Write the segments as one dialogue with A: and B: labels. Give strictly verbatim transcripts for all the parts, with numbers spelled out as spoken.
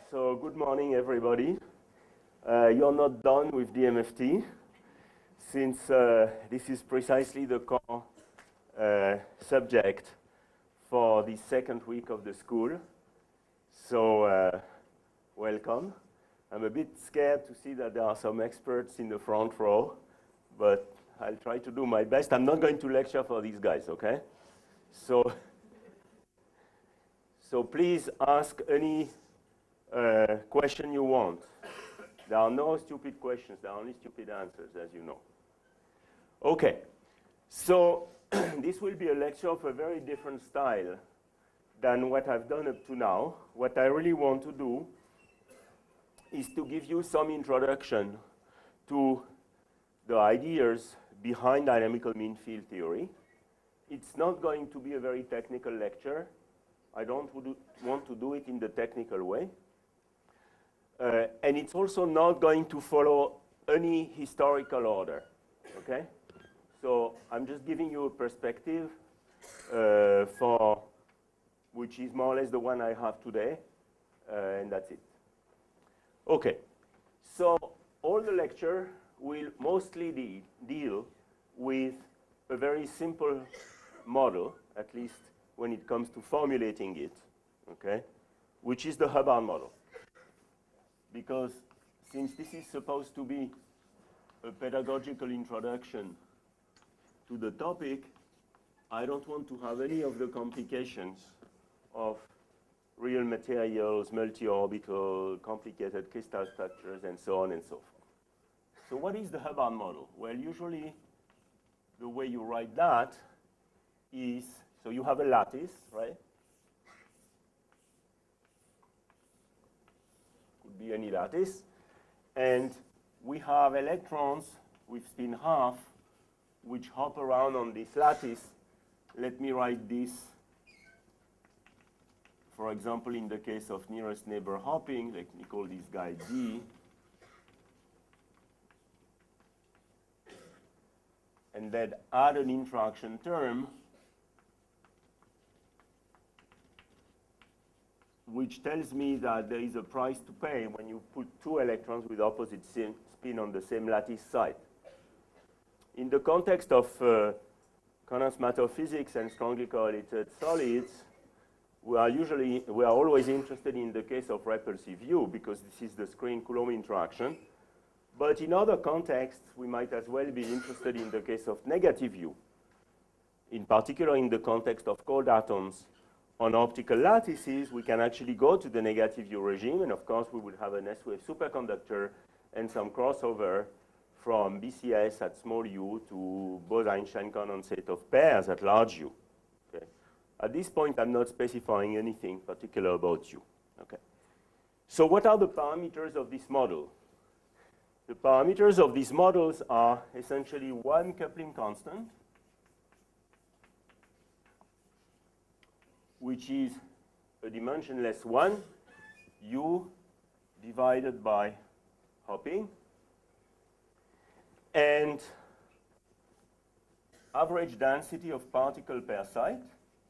A: So good morning, everybody. Uh, you're not done with D M F T, since uh, this is precisely the core uh, subject for the second week of the school. So uh, welcome. I'm a bit scared to see that there are some experts in the front row, but I'll try to do my best. I'm not going to lecture for these guys, okay? So, so please ask any uh, question you want. There are no stupid questions. There are only stupid answers, as you know. Okay. So this will be a lecture of a very different style than what I've done up to now. What I really want to do is to give you some introduction to the ideas behind dynamical mean field theory. It's not going to be a very technical lecture. I don't want to do it in the technical way. Uh, and it's also not going to follow any historical order, okay? So I'm just giving you a perspective uh, for which is more or less the one I have today, uh, and that's it. Okay, so all the lecture will mostly de deal with a very simple model, at least when it comes to formulating it, okay, which is the Hubbard model. Because since this is supposed to be a pedagogical introduction to the topic, I don't want to have any of the complications of real materials, multi-orbital, complicated crystal structures, and so on and so forth. So what is the Hubbard model? Well, usually the way you write that is, so you have a lattice, right? Could be any lattice. And we have electrons with spin half, which hop around on this lattice. Let me write this. For example, in the case of nearest neighbor hopping, let me call this guy D. And then add an interaction term which tells me that there is a price to pay when you put two electrons with opposite spin on the same lattice site. In the context of uh, condensed matter physics and strongly correlated solids, we are usually, we are always interested in the case of repulsive U because this is the screen-Coulomb interaction. But in other contexts, we might as well be interested in the case of negative U, in particular in the context of cold atoms. On optical lattices, we can actually go to the negative U regime, and of course, we would have an S-wave superconductor and some crossover from B C S at small u to Bose-Einstein condensate of pairs at large U. Okay. At this point, I'm not specifying anything particular about U. Okay. So what are the parameters of this model? The parameters of these models are essentially one coupling constant, which is a dimensionless one, U divided by hopping, and average density of particle per site.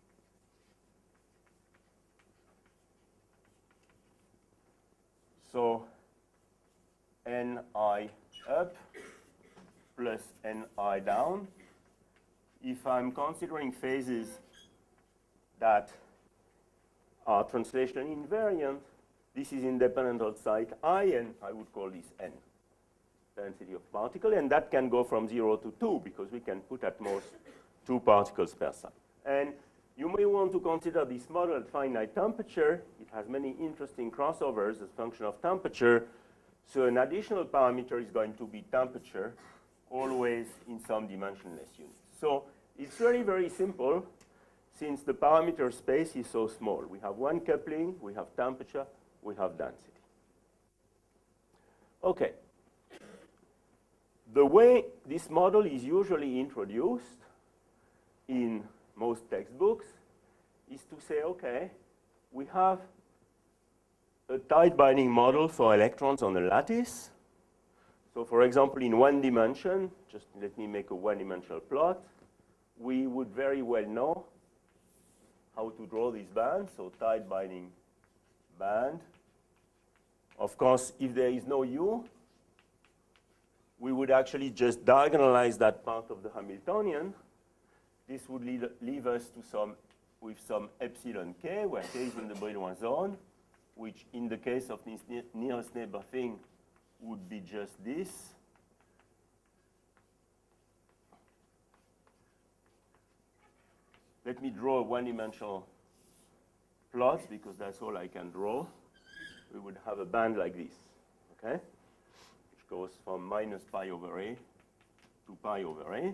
A: So Ni up plus Ni down. If I'm considering phases that are translation invariant, this is independent of site I, and I would call this N, density of particle, and that can go from zero to two, because we can put at most two particles per site. And you may want to consider this model at finite temperature. It has many interesting crossovers as a function of temperature, so an additional parameter is going to be temperature, always in some dimensionless unit. So it's really very simple. Since the parameter space is so small, we have one coupling, we have temperature, we have density. Okay. The way this model is usually introduced in most textbooks is to say, okay, we have a tight binding model for electrons on a lattice. So for example, in one dimension, just let me make a one-dimensional plot, we would very well know how to draw this band. So tight binding band Of course, if there is no U, we would actually just diagonalize that part of the Hamiltonian. This would lead, leave us to some, with some epsilon k, where k is in the Brillouin zone, which in the case of this ne nearest neighbor thing would be just this. Let me draw a one-dimensional plot, because that's all I can draw. We would have a band like this, okay? Which goes from minus pi over a to pi over a.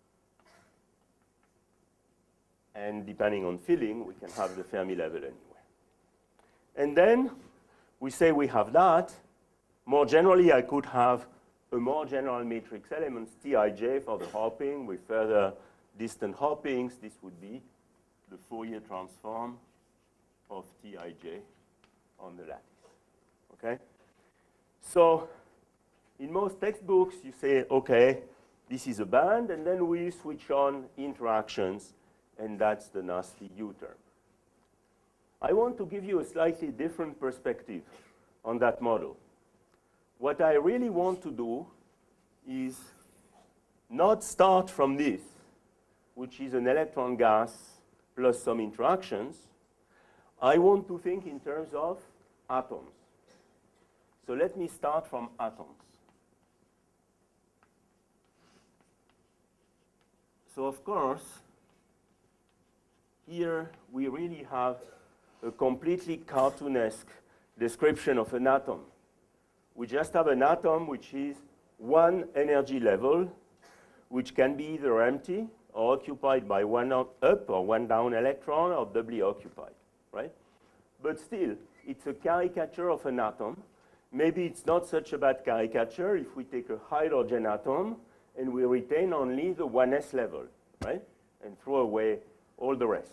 A: And depending on filling, we can have the Fermi level anywhere. And then we say we have that. More generally, I could have a more general matrix elements, Tij for the hopping with further distant hoppings. This would be the Fourier transform of Tij on the lattice, okay? So in most textbooks, you say, okay, this is a band, and then we switch on interactions, and that's the nasty U-term. I want to give you a slightly different perspective on that model. What I really want to do is not start from this, which is an electron gas plus some interactions. I want to think in terms of atoms. So let me start from atoms. So of course, here we really have a completely cartoonesque description of an atom. We just have an atom which is one energy level, which can be either empty or occupied by one up or one down electron, or doubly occupied, right? But still, it's a caricature of an atom. Maybe it's not such a bad caricature if we take a hydrogen atom and we retain only the one s level, right? And throw away all the rest.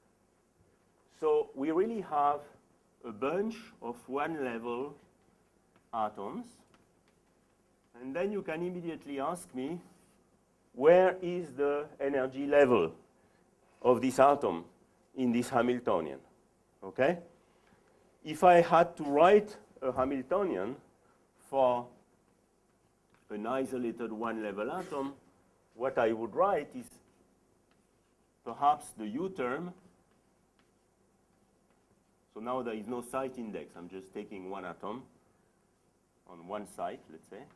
A: So we really have a bunch of one level atoms. And then you can immediately ask me, where is the energy level of this atom in this Hamiltonian, okay? If I had to write a Hamiltonian for an isolated one-level atom, what I would write is perhaps the U term. So now there is no site index. I'm just taking one atom on one site, let's say.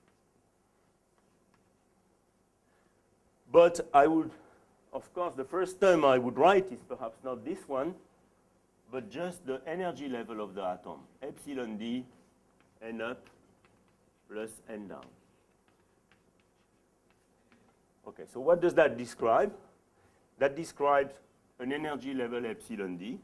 A: But I would, of course, the first term I would write is perhaps not this one, but just the energy level of the atom, epsilon d, n up plus n down. Okay, so what does that describe? That describes an energy level epsilon d,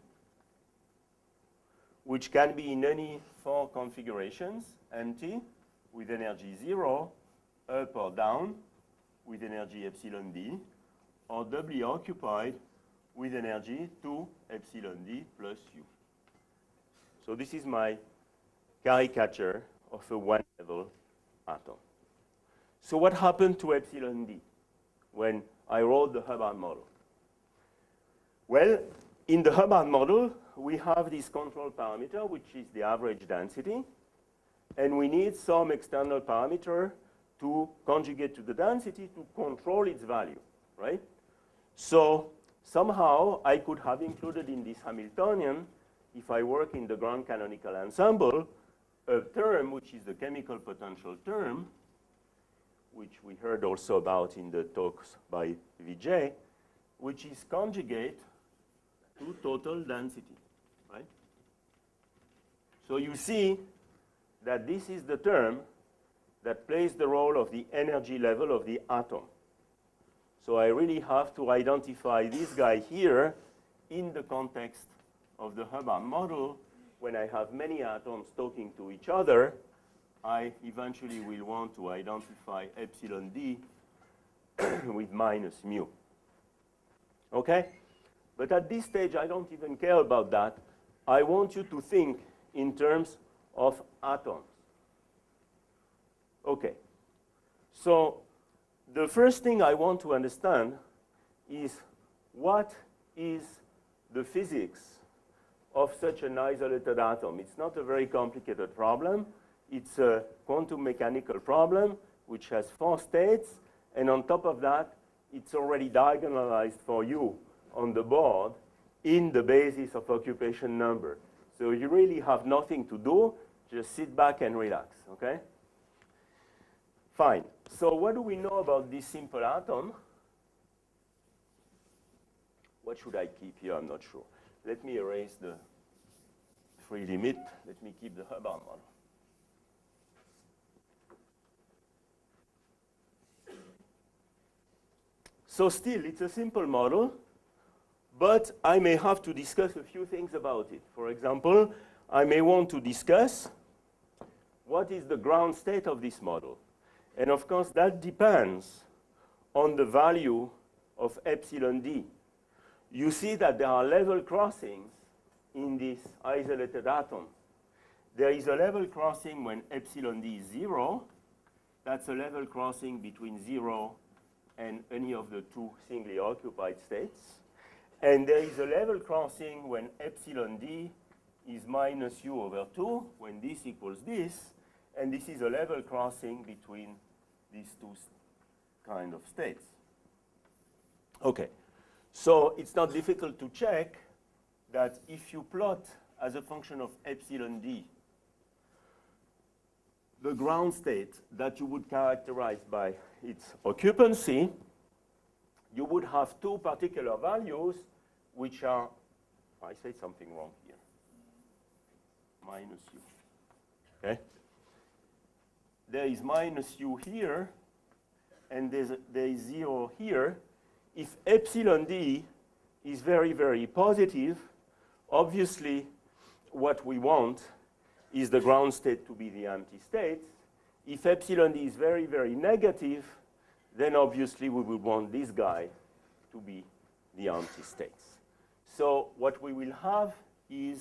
A: which can be in any four configurations, empty, with energy zero, up or down, with energy epsilon d, or doubly occupied with energy two epsilon d plus u. So this is my caricature of a one-level atom. So what happened to epsilon d when I wrote the Hubbard model? Well, in the Hubbard model, we have this control parameter, which is the average density, and we need some external parameter to conjugate to the density to control its value, right? So somehow I could have included in this Hamiltonian, if I work in the ground canonical ensemble, a term which is the chemical potential term, which we heard also about in the talks by Vijay, which is conjugate to total density, right? So you see that this is the term that plays the role of the energy level of the atom. So I really have to identify this guy here in the context of the Hubbard model. When I have many atoms talking to each other, I eventually will want to identify epsilon d with minus mu. Okay? But at this stage, I don't even care about that. I want you to think in terms of atoms. Okay. So the first thing I want to understand is what is the physics of such an isolated atom. It's not a very complicated problem. It's a quantum mechanical problem which has four states, and on top of that, it's already diagonalized for you on the board in the basis of occupation number. So you really have nothing to do, just sit back and relax, okay? Fine. So what do we know about this simple atom? What should I keep here? I'm not sure. Let me erase the free limit. Let me keep the Hubbard model. So still, it's a simple model, but I may have to discuss a few things about it. For example, I may want to discuss what is the ground state of this model. And of course, that depends on the value of epsilon d. You see that there are level crossings in this isolated atom. There is a level crossing when epsilon d is zero. That's a level crossing between zero and any of the two singly occupied states. And there is a level crossing when epsilon d is minus u over two, when this equals this. And this is a level crossing between these two kind of states. Okay. So it's not difficult to check that if you plot as a function of epsilon d the ground state that you would characterize by its occupancy, you would have two particular values which are, I say something wrong here, minus u. Okay? There is minus u here, and there's a, there is zero here. If epsilon d is very, very positive, obviously what we want is the ground state to be the empty state. If epsilon d is very, very negative, then obviously we will want this guy to be the empty states. So what we will have is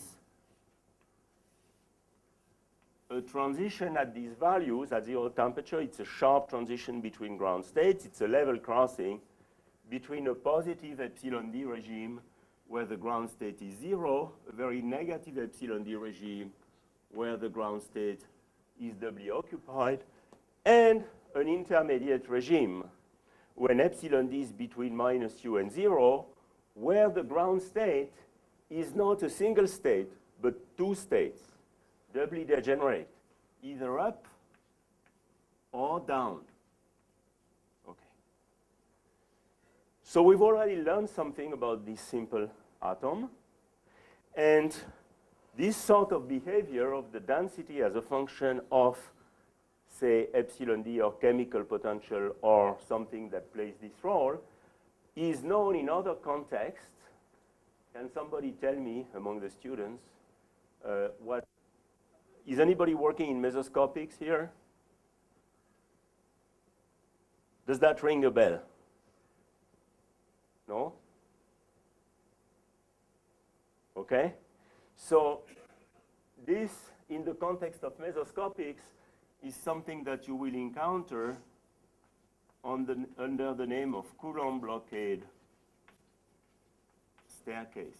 A: a transition at these values, at zero temperature. It's a sharp transition between ground states. It's a level crossing between a positive epsilon d regime where the ground state is zero, a very negative epsilon d regime where the ground state is doubly occupied, and an intermediate regime when epsilon d is between minus u and zero, where the ground state is not a single state, but two states, doubly degenerate, either up or down. Okay. So we've already learned something about this simple atom, and this sort of behavior of the density as a function of, say, epsilon d or chemical potential or something that plays this role is known in other contexts. Can somebody tell me among the students uh, what, is anybody working in mesoscopics here? Does that ring a bell? No? Okay. So this, in the context of mesoscopics, is something that you will encounter on the, under the name of Coulomb blockade staircase.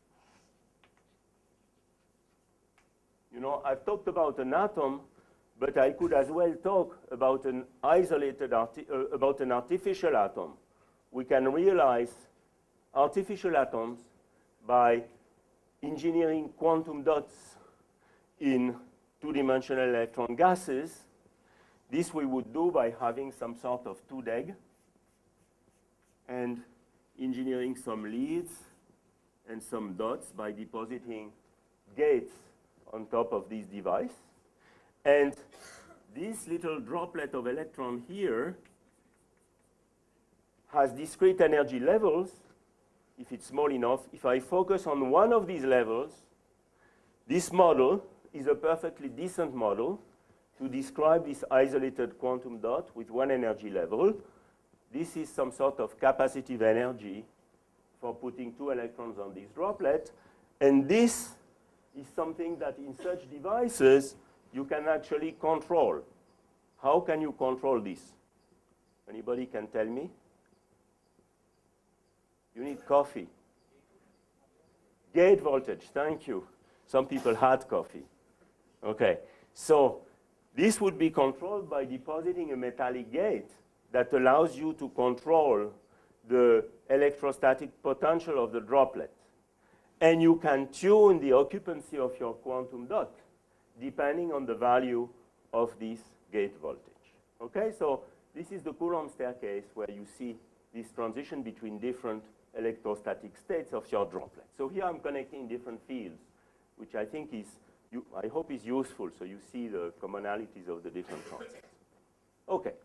A: You know, I've talked about an atom, but I could as well talk about an isolated, arti uh, about an artificial atom. We can realize artificial atoms by engineering quantum dots in two-dimensional electron gases. This we would do by having some sort of two D E G and engineering some leads and some dots by depositing gates on top of this device. And this little droplet of electron here has discrete energy levels. If it's small enough, if I focus on one of these levels, this model is a perfectly decent model to describe this isolated quantum dot with one energy level. This is some sort of capacitive energy for putting two electrons on this droplet. And this is something that in such devices you can actually control. How can you control this? Anybody can tell me? You need coffee. Gate voltage, thank you. Some people had coffee. Okay, so this would be controlled by depositing a metallic gate that allows you to control the electrostatic potential of the droplet. And you can tune the occupancy of your quantum dot depending on the value of this gate voltage. Okay, so this is the Coulomb staircase where you see this transition between different electrostatic states of your droplet. So here I'm connecting different fields, which I think is, you, I hope is useful, so you see the commonalities of the different concepts. Okay.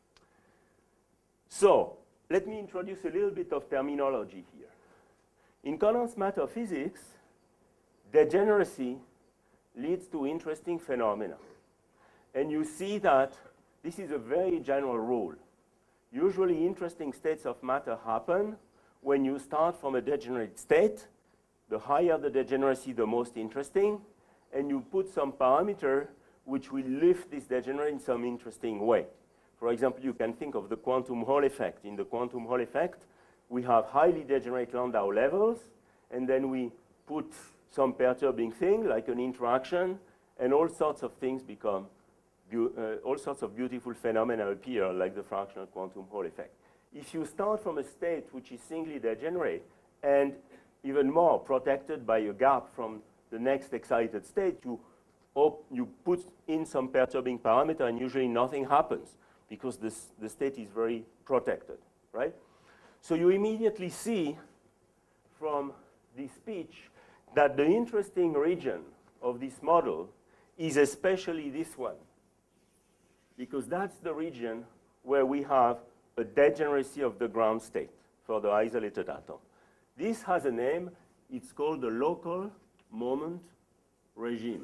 A: So let me introduce a little bit of terminology here. In condensed matter physics, degeneracy leads to interesting phenomena. And you see that this is a very general rule. Usually interesting states of matter happen when you start from a degenerate state. The higher the degeneracy, the most interesting. And you put some parameter which will lift this degenerate in some interesting way. For example, you can think of the quantum Hall effect. In the quantum Hall effect, we have highly degenerate Landau levels, and then we put some perturbing thing, like an interaction, and all sorts of things become, uh, all sorts of beautiful phenomena appear, like the fractional quantum Hall effect. If you start from a state which is singly degenerate, and even more protected by a gap from the next excited state, you, op you put in some perturbing parameter, and usually nothing happens, because this, the state is very protected, right? So you immediately see from this speech that the interesting region of this model is especially this one, because that's the region where we have a degeneracy of the ground state for the isolated atom. This has a name. It's called the local moment regime.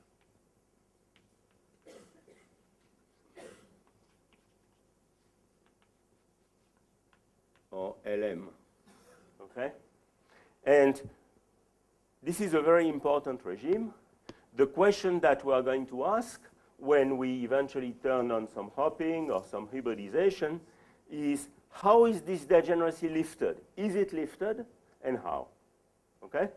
A: Or L M, okay? And this is a very important regime. The question that we are going to ask when we eventually turn on some hopping or some hybridization is, how is this degeneracy lifted? Is it lifted, and how? Okay?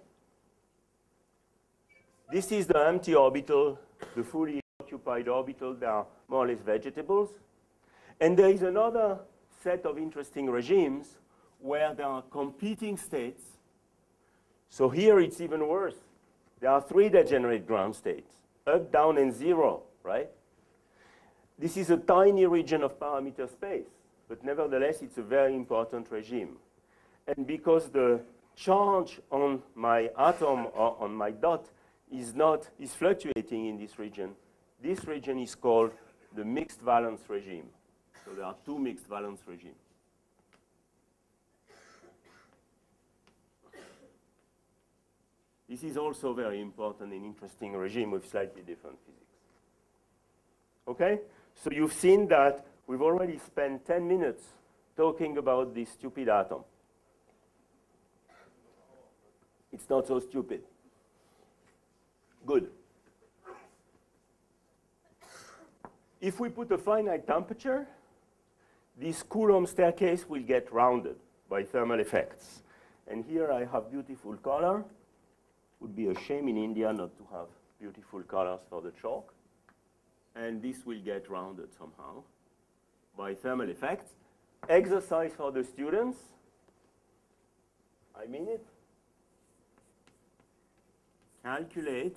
A: This is the empty orbital, the fully occupied orbital. They are more or less vegetables. And there is another set of interesting regimes where there are competing states. So here it's even worse. There are three degenerate ground states, up, down, and zero, right? This is a tiny region of parameter space, but nevertheless, it's a very important regime. And because the charge on my atom or on my dot is not, is fluctuating in this region, this region is called the mixed valence regime. So there are two mixed valence regimes. This is also very important and interesting regime with slightly different physics. Okay? So you've seen that we've already spent ten minutes talking about this stupid atom. It's not so stupid. Good. If we put a finite temperature, this Coulomb staircase will get rounded by thermal effects. And here I have beautiful color. Would be a shame in India not to have beautiful colors for the chalk. And this will get rounded somehow by thermal effects. Exercise for the students. I mean it. Calculate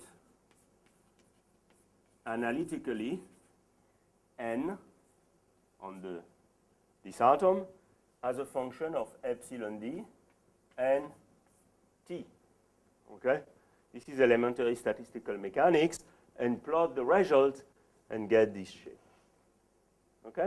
A: analytically N on the, this atom as a function of epsilon d and T. Okay? This is elementary statistical mechanics, and plot the result and get this shape. Okay?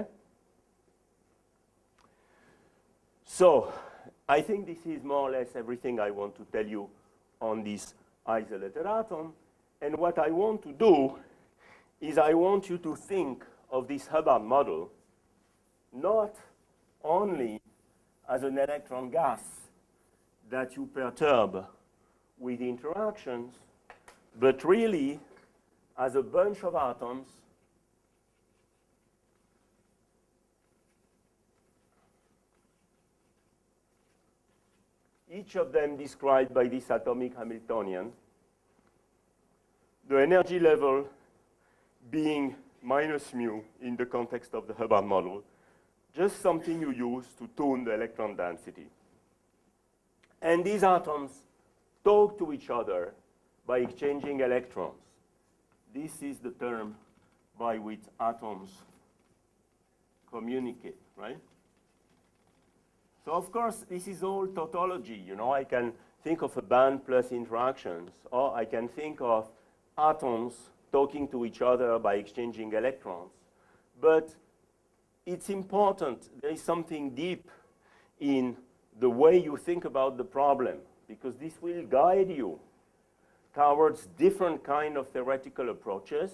A: So I think this is more or less everything I want to tell you on this isolated atom. And what I want to do is I want you to think of this Hubbard model not only as an electron gas that you perturb with interactions, but really as a bunch of atoms each of them described by this atomic Hamiltonian, the energy level being minus mu in the context of the Hubbard model, just something you use to tune the electron density. And these atoms talk to each other by exchanging electrons. This is the term by which atoms communicate, right? So of course, this is all tautology. You know, I can think of a band plus interactions, or I can think of atoms talking to each other by exchanging electrons. But it's important, there is something deep in the way you think about the problem, because this will guide you towards different kind of theoretical approaches.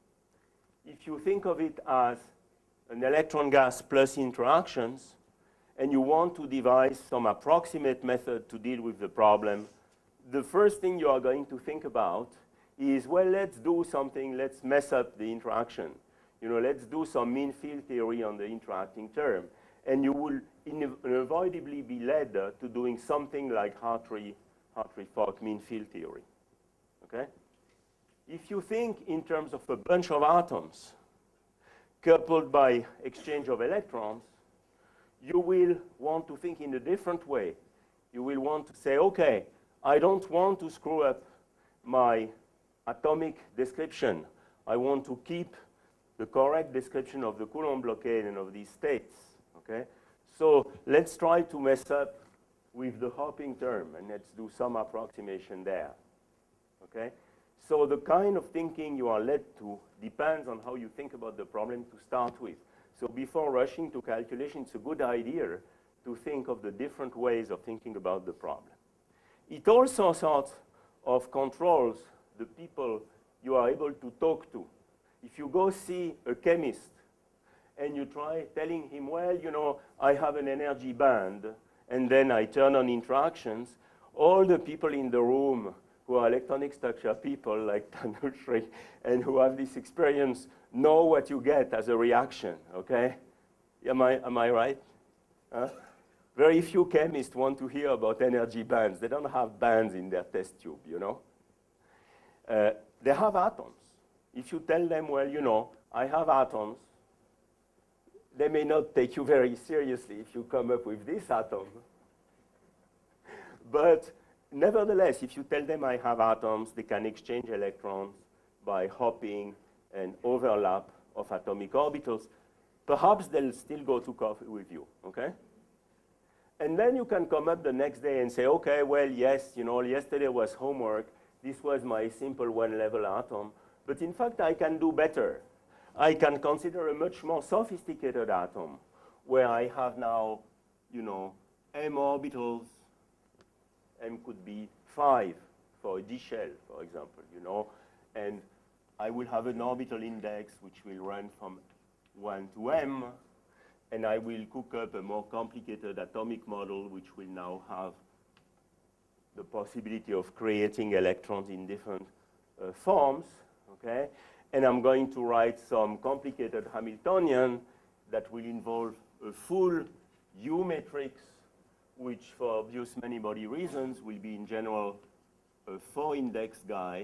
A: If you think of it as an electron gas plus interactions, and you want to devise some approximate method to deal with the problem, the first thing you are going to think about is, well, let's do something, let's mess up the interaction. You know, let's do some mean field theory on the interacting term. And you will unavoidably be led uh, to doing something like Hartree-Fock mean field theory, okay? If you think in terms of a bunch of atoms coupled by exchange of electrons, you will want to think in a different way. You will want to say, okay, I don't want to screw up my atomic description. I want to keep the correct description of the Coulomb blockade and of these states, okay? So let's try to mess up with the hopping term, and let's do some approximation there, okay? So the kind of thinking you are led to depends on how you think about the problem to start with. So before rushing to calculation, it's a good idea to think of the different ways of thinking about the problem. It also sort of controls the people you are able to talk to. If you go see a chemist and you try telling him, well, you know, I have an energy band, and then I turn on interactions, all the people in the room who are electronic structure people like Tanushree and who have this experience know what you get as a reaction, okay? Am I, am I right? Huh? Very few chemists want to hear about energy bands. They don't have bands in their test tube, you know? Uh, they have atoms. If you tell them, well, you know, I have atoms, they may not take you very seriously if you come up with this atom. But nevertheless, if you tell them I have atoms, they can exchange electrons by hopping and overlap of atomic orbitals. Perhaps they'll still go to coffee with you, okay? And then you can come up the next day and say, okay, well, yes, you know, yesterday was homework. This was my simple one-level atom. But in fact, I can do better. I can consider a much more sophisticated atom where I have now, you know, m orbitals. M could be five for a D shell, for example, you know. And I will have an orbital index which will run from one to m. And I will cook up a more complicated atomic model which will now have the possibility of creating electrons in different uh, forms, okay? And I'm going to write some complicated Hamiltonian that will involve a full U matrix, which for obvious many-body reasons will be in general a four-index guy,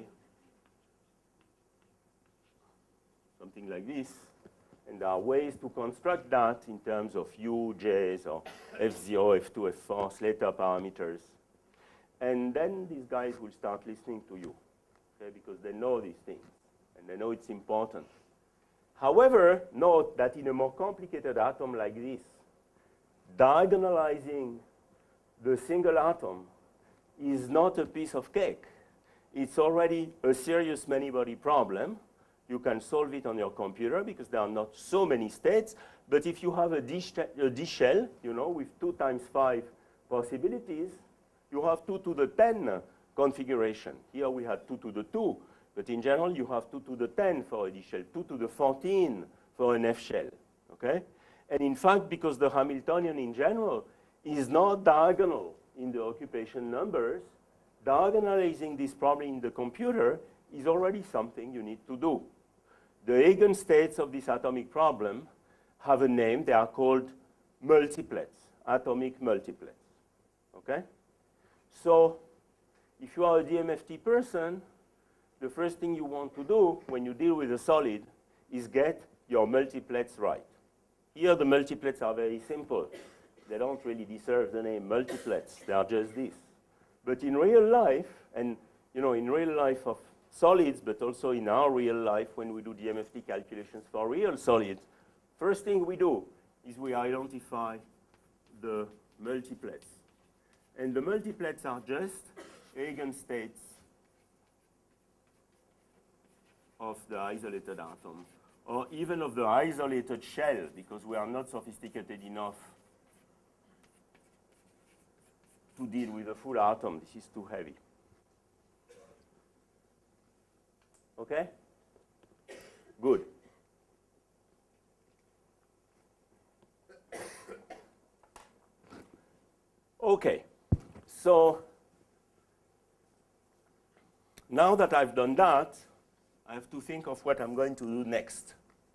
A: something like this. And there are ways to construct that in terms of U, J's, or F zero, F two, F four, Slater parameters. And then these guys will start listening to you, okay, because they know these things, and they know it's important. However, note that in a more complicated atom like this, diagonalizing the single atom is not a piece of cake. It's already a serious many-body problem. You can solve it on your computer because there are not so many states. But if you have a D, a D shell, you know, with two times five possibilities, you have two to the ten configuration. Here we had two to the two, but in general you have two to the ten for a D shell, two to the fourteen for an F shell, okay? And in fact, because the Hamiltonian in general is not diagonal in the occupation numbers, diagonalizing this problem in the computer is already something you need to do. The eigenstates of this atomic problem have a name. They are called multiplets, atomic multiplets, okay? So if you are a D M F T person, the first thing you want to do when you deal with a solid is get your multiplets right. Here the multiplets are very simple. They don't really deserve the name multiplets. They are just this. But in real life, and you know, in real life of solids, but also in our real life when we do D M F T calculations for real solids, first thing we do is we identify the multiplets. And the multiplets are just eigenstates of the isolated atom, or even of the isolated shell, because we are not sophisticated enough to deal with a full atom. This is too heavy. Okay? Good. Okay. So now that I've done that, I have to think of what I'm going to do next.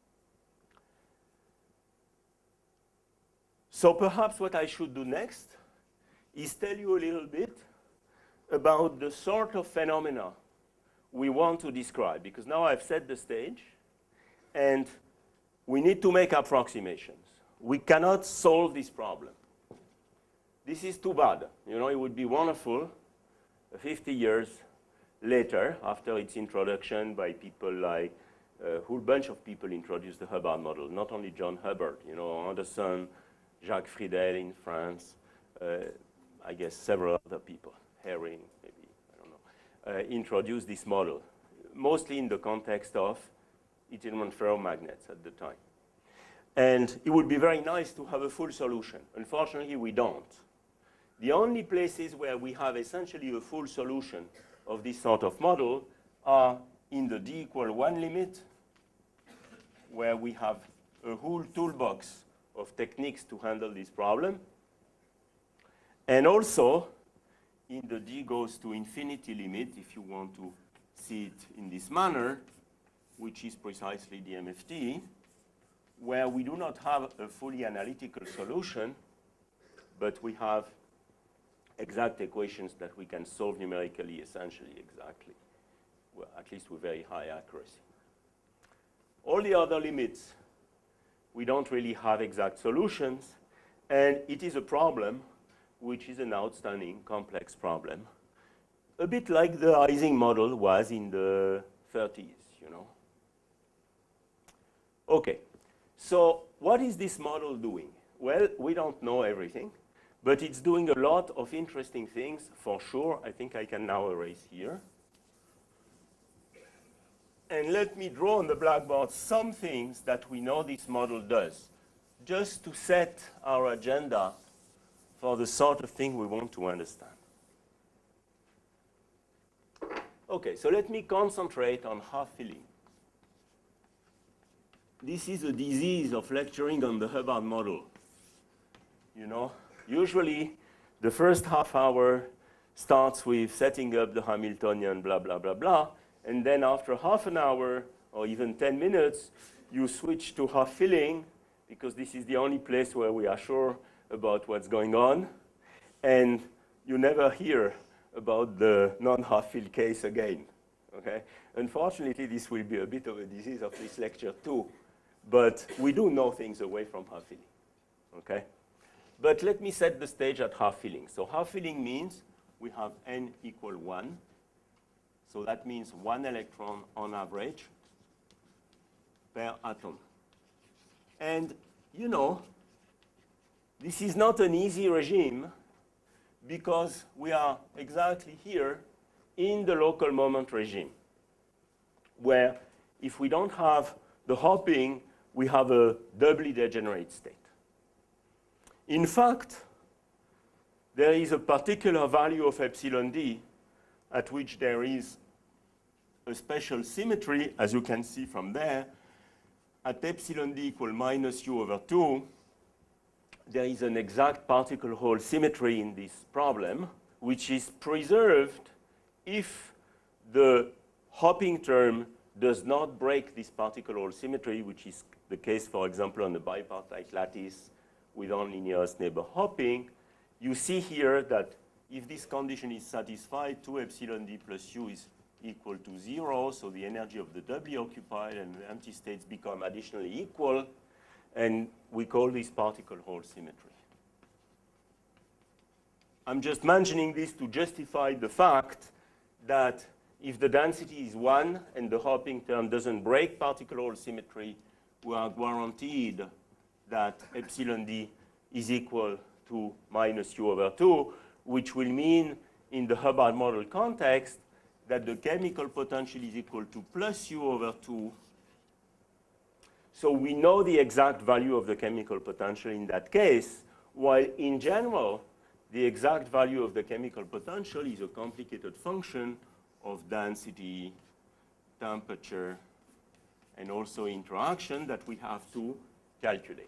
A: So perhaps what I should do next is tell you a little bit about the sort of phenomena we want to describe, because now I've set the stage, and we need to make approximations. We cannot solve this problem. This is too bad. You know, it would be wonderful fifty years later, after its introduction by people like, uh, a whole bunch of people introduced the Hubbard model, not only John Hubbard, you know, Anderson, Jacques Friedel in France, uh, I guess several other people, Herring, maybe, I don't know, uh, introduced this model, mostly in the context of Tillman ferromagnets at the time. And it would be very nice to have a full solution. Unfortunately, we don't. The only places where we have essentially a full solution of this sort of model are in the d equal one limit, where we have a whole toolbox of techniques to handle this problem, and also in the d goes to infinity limit, if you want to see it in this manner, which is precisely D M F T, where we do not have a fully analytical solution, but we have exact equations that we can solve numerically, essentially exactly, well, at least with very high accuracy. All the other limits, we don't really have exact solutions, and it is a problem which is an outstanding complex problem, a bit like the Ising model was in the thirties, you know. Okay, so what is this model doing? Well, we don't know everything, but it's doing a lot of interesting things for sure. I think I can now erase here. And let me draw on the blackboard some things that we know this model does, just to set our agenda for the sort of thing we want to understand. Okay, so let me concentrate on half-filling. This is a disease of lecturing on the Hubbard model. You know, usually the first half hour starts with setting up the Hamiltonian, blah, blah, blah, blah, and then after half an hour or even ten minutes, you switch to half-filling, because this is the only place where we are sure about what's going on, and you never hear about the non-half-fill case again, okay? Unfortunately, this will be a bit of a disease of this lecture too, but we do know things away from half-filling, okay? But let me set the stage at half-filling. So half-filling means we have n equal one, so that means one electron on average per atom. And, you know, this is not an easy regime, because we are exactly here in the local moment regime, where if we don't have the hopping, we have a doubly degenerate state. In fact, there is a particular value of epsilon d at which there is a special symmetry, as you can see from there. At epsilon d equal minus u over two, there is an exact particle hole symmetry in this problem, which is preserved if the hopping term does not break this particle hole symmetry, which is the case, for example, on the bipartite lattice with non-linearist neighbor hopping. You see here that if this condition is satisfied, two epsilon d plus u is equal to zero, so the energy of the doubly occupied and the empty states become additionally equal, and we call this particle-hole symmetry. I'm just mentioning this to justify the fact that if the density is one and the hopping term doesn't break particle-hole symmetry, we are guaranteed that epsilon d is equal to minus u over two, which will mean in the Hubbard model context that the chemical potential is equal to plus u over two. So we know the exact value of the chemical potential in that case, while in general, the exact value of the chemical potential is a complicated function of density, temperature, and also interaction that we have to calculate.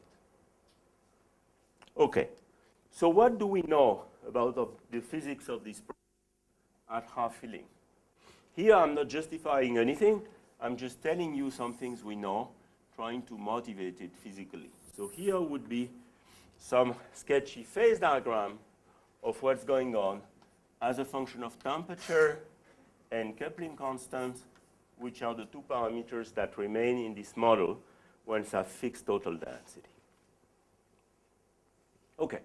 A: Okay, so what do we know about the, the physics of this problem at half filling? Here I'm not justifying anything, I'm just telling you some things we know, trying to motivate it physically. So here would be some sketchy phase diagram of what's going on as a function of temperature and coupling constant, which are the two parameters that remain in this model once I have fixed total density. Okay.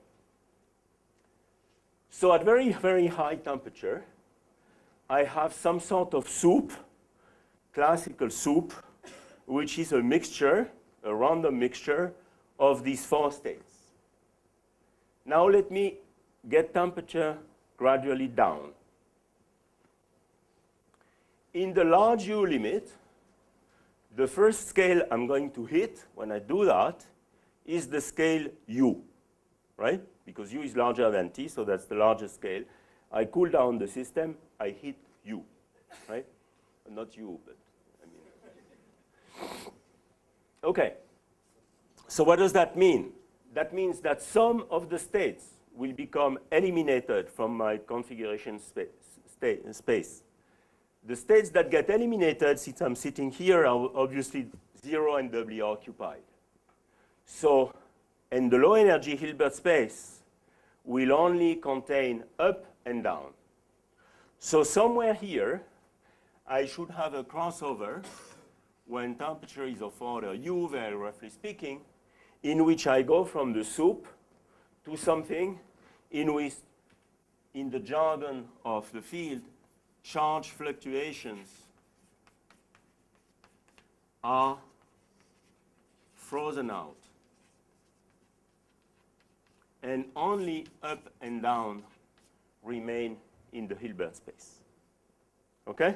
A: So at very, very high temperature, I have some sort of soup, classical soup, which is a mixture, a random mixture of these four states. Now let me get temperature gradually down. In the large U limit, the first scale I'm going to hit when I do that is the scale U, right? Because U is larger than T, so that's the largest scale. I cool down the system, I hit U, right? Not U, but I mean. Okay, so what does that mean? That means that some of the states will become eliminated from my configuration space. State, space. The states that get eliminated, since I'm sitting here, are obviously zero and doubly occupied. So, in the low energy Hilbert space will only contain up and down. So somewhere here, I should have a crossover when temperature is of order U, very roughly speaking, in which I go from the soup to something in which, in the jargon of the field, charge fluctuations are frozen out. And only up and down remain in the Hilbert space. Okay?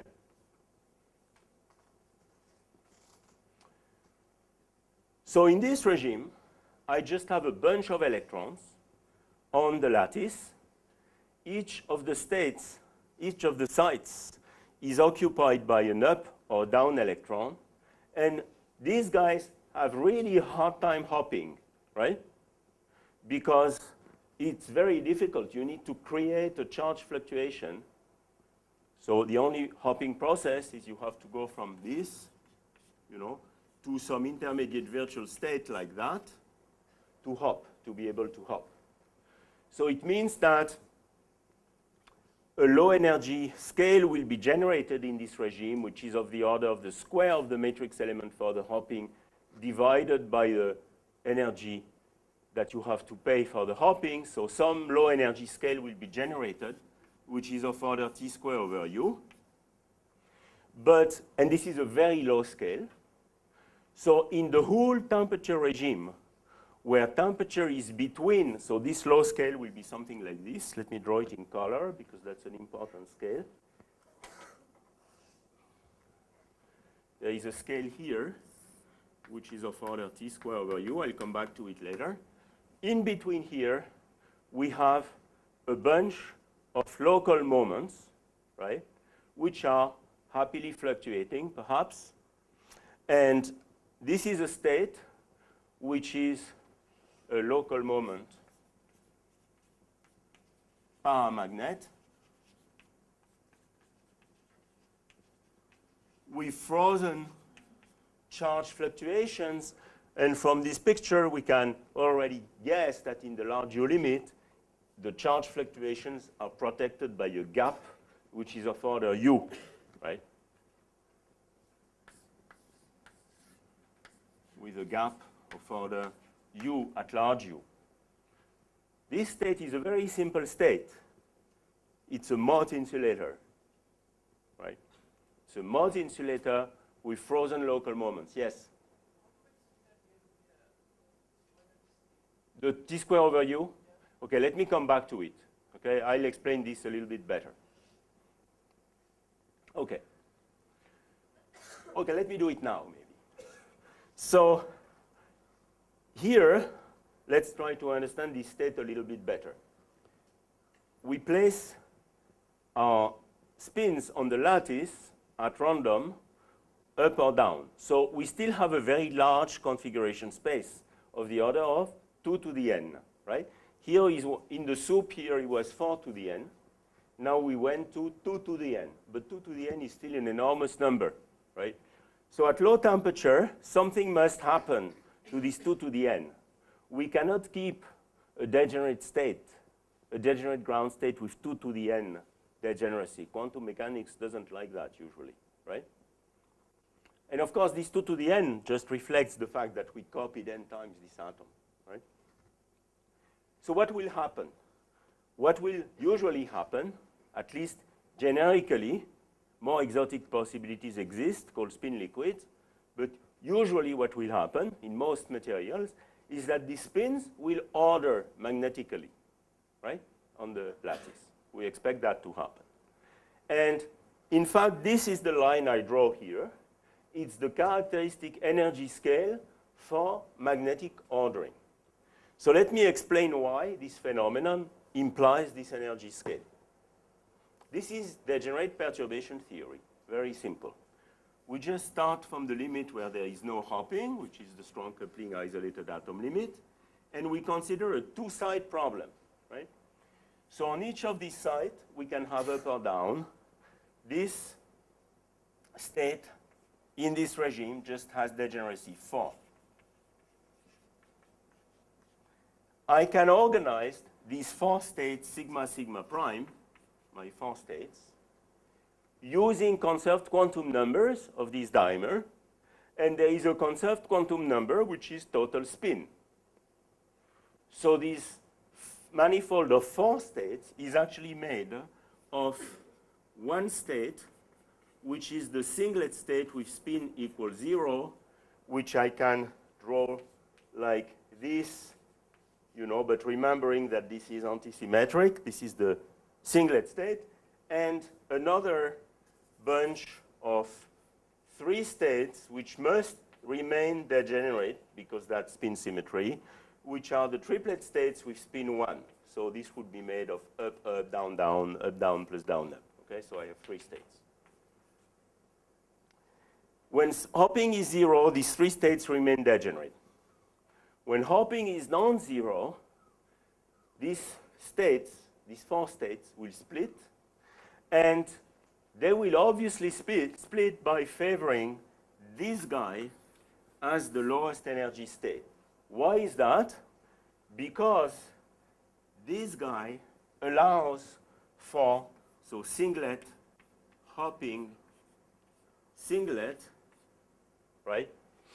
A: So in this regime, I just have a bunch of electrons on the lattice. Each of the states, each of the sites is occupied by an up or down electron. And these guys have really a hard time hopping, right? Because it's very difficult. You need to create a charge fluctuation. So the only hopping process is you have to go from this, you know, to some intermediate virtual state like that to hop, to be able to hop. So it means that a low energy scale will be generated in this regime, which is of the order of the square of the matrix element for the hopping divided by the energy that you have to pay for the hopping. So some low energy scale will be generated, which is of order T squared over U. But, and this is a very low scale. So in the whole temperature regime, where temperature is between, so this low scale will be something like this. Let me draw it in color, because that's an important scale. There is a scale here, which is of order T squared over U. I'll come back to it later. In between here, we have a bunch of local moments, right, which are happily fluctuating, perhaps. And this is a state which is a local moment paramagnet with frozen charge fluctuations. And from this picture, we can already guess that in the large U limit, the charge fluctuations are protected by a gap, which is of order U, right? With a gap of order U at large U. This state is a very simple state. It's a Mott insulator, right? It's a Mott insulator with frozen local moments. Yes? The T square over U? Okay, let me come back to it. Okay, I'll explain this a little bit better. Okay. Okay, let me do it now, maybe. So here, let's try to understand this state a little bit better. We place our spins on the lattice at random, up or down. So we still have a very large configuration space of the order of two to the n, right? Here is, in the soup here, it was four to the n. Now we went to two to the n. But two to the n is still an enormous number, right? So at low temperature, something must happen to this two to the n. We cannot keep a degenerate state, a degenerate ground state with two to the n degeneracy. Quantum mechanics doesn't like that usually, right? And of course, this two to the n just reflects the fact that we copied n times this atom, right? So what will happen? What will usually happen, at least generically, more exotic possibilities exist called spin liquids, but usually what will happen in most materials is that the spins will order magnetically, right, on the lattice. We expect that to happen. And in fact, this is the line I draw here. It's the characteristic energy scale for magnetic ordering. So let me explain why this phenomenon implies this energy scale. This is degenerate perturbation theory, very simple. We just start from the limit where there is no hopping, which is the strong coupling isolated atom limit, and we consider a two-side problem, right? So on each of these sides, we can have up or down. This state in this regime just has degeneracy four. I can organize these four states, sigma, sigma prime, my four states, using conserved quantum numbers of this dimer, and there is a conserved quantum number which is total spin. So this manifold of four states is actually made of one state, which is the singlet state with spin equals zero, which I can draw like this, you know, but remembering that this is antisymmetric, this is the singlet state, and another bunch of three states which must remain degenerate because that's spin symmetry, which are the triplet states with spin one. So this would be made of up, up, down, down, up, down, plus down, up. Okay, so I have three states. When hopping is zero, these three states remain degenerate. When hopping is non-zero, these states, these four states, will split, and they will obviously split, split by favoring this guy as the lowest energy state. Why is that? Because this guy allows for, so singlet, hopping, singlet, right?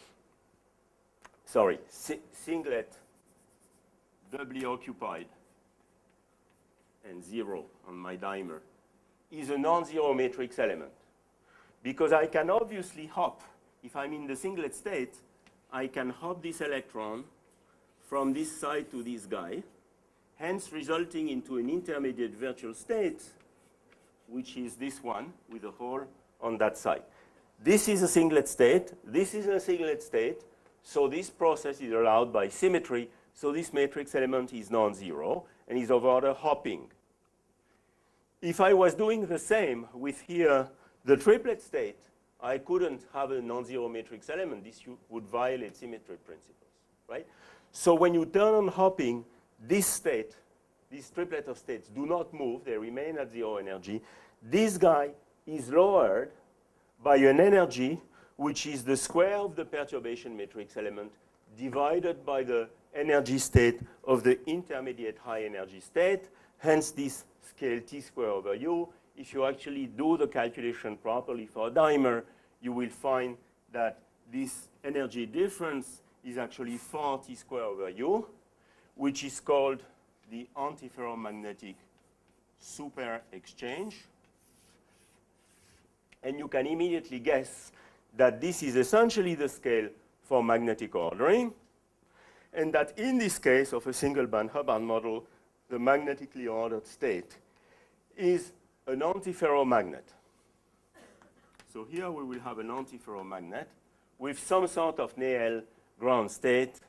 A: Sorry, si singlet, doubly occupied, and zero on my dimer, is a non-zero matrix element. Because I can obviously hop, if I'm in the singlet state, I can hop this electron from this side to this guy, hence resulting into an intermediate virtual state, which is this one with a hole on that side. This is a singlet state, this is a singlet state, so this process is allowed by symmetry, so this matrix element is non-zero and is of order hopping. If I was doing the same with here the triplet state, I couldn't have a non-zero matrix element. This would violate symmetry principles, right? So when you turn on hopping, this state, this triplet of states do not move. They remain at zero energy. This guy is lowered by an energy which is the square of the perturbation matrix element divided by the energy state of the intermediate high energy state, hence this scale T squared over U. If you actually do the calculation properly for a dimer, you will find that this energy difference is actually four T squared over U, which is called the antiferromagnetic super exchange. And you can immediately guess that this is essentially the scale for magnetic ordering, and that in this case of a single band Hubbard model, the magnetically ordered state is an antiferromagnet. So here we will have an antiferromagnet with some sort of Néel ground state,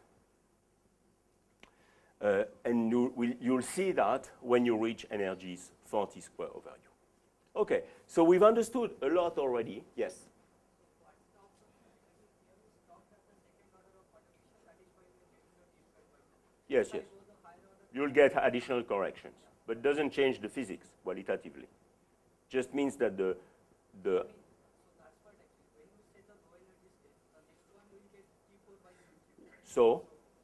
A: uh, and you will, you'll see that when you reach energies four T squared over U. Okay, so we've understood a lot already. Yes? Yes, yes. You'll get additional corrections, but it doesn't change the physics qualitatively. Just means that the, the so